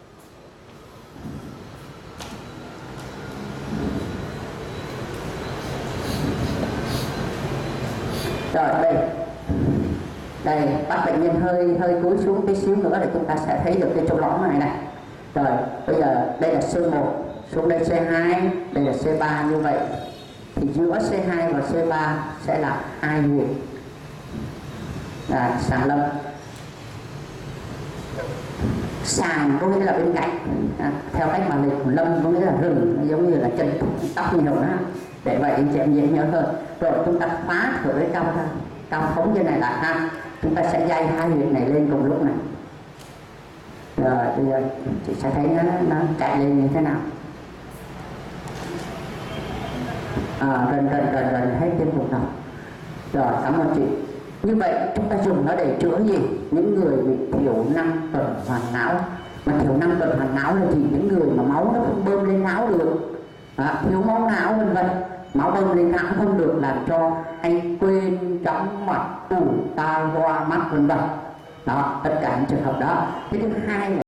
Speaker 1: Rồi đây bắt bệnh nhân hơi cúi xuống tí xíu nữa để chúng ta sẽ thấy được cái chỗ lõm này này. Rồi bây giờ đây là C1, xuống đây C2, đây là C3, như vậy thì giữa C2 và C3 sẽ là hai huyệt là sàng lâm. Sàng có nghĩa là bên cạnh, theo cách mà lịch lâm có nghĩa là rừng, giống như là chân tóc nhiều đó, để vậy anh chị em dễ nhớ hơn. Rồi chúng ta phá thử cái cao thống như này là chúng ta sẽ dây hai huyệt này lên cùng lúc này. Rồi bây giờ chị sẽ thấy nó chạy lên như thế nào. Gần hết tiêm vùng đầu. Rồi cảm ơn chị. Như vậy chúng ta dùng nó để chữa gì? Những người bị thiểu năng tuần hoàn não. Mà thiểu năng tuần hoàn não là gì? Những người mà máu nó không bơm lên não được, thiếu máu não vân vân, máu bơm lên não không được, làm cho anh quên, chóng mặt, ù tai, hoa mắt vân vân. Đó, tất cả những trường hợp đó. Cái thứ hai là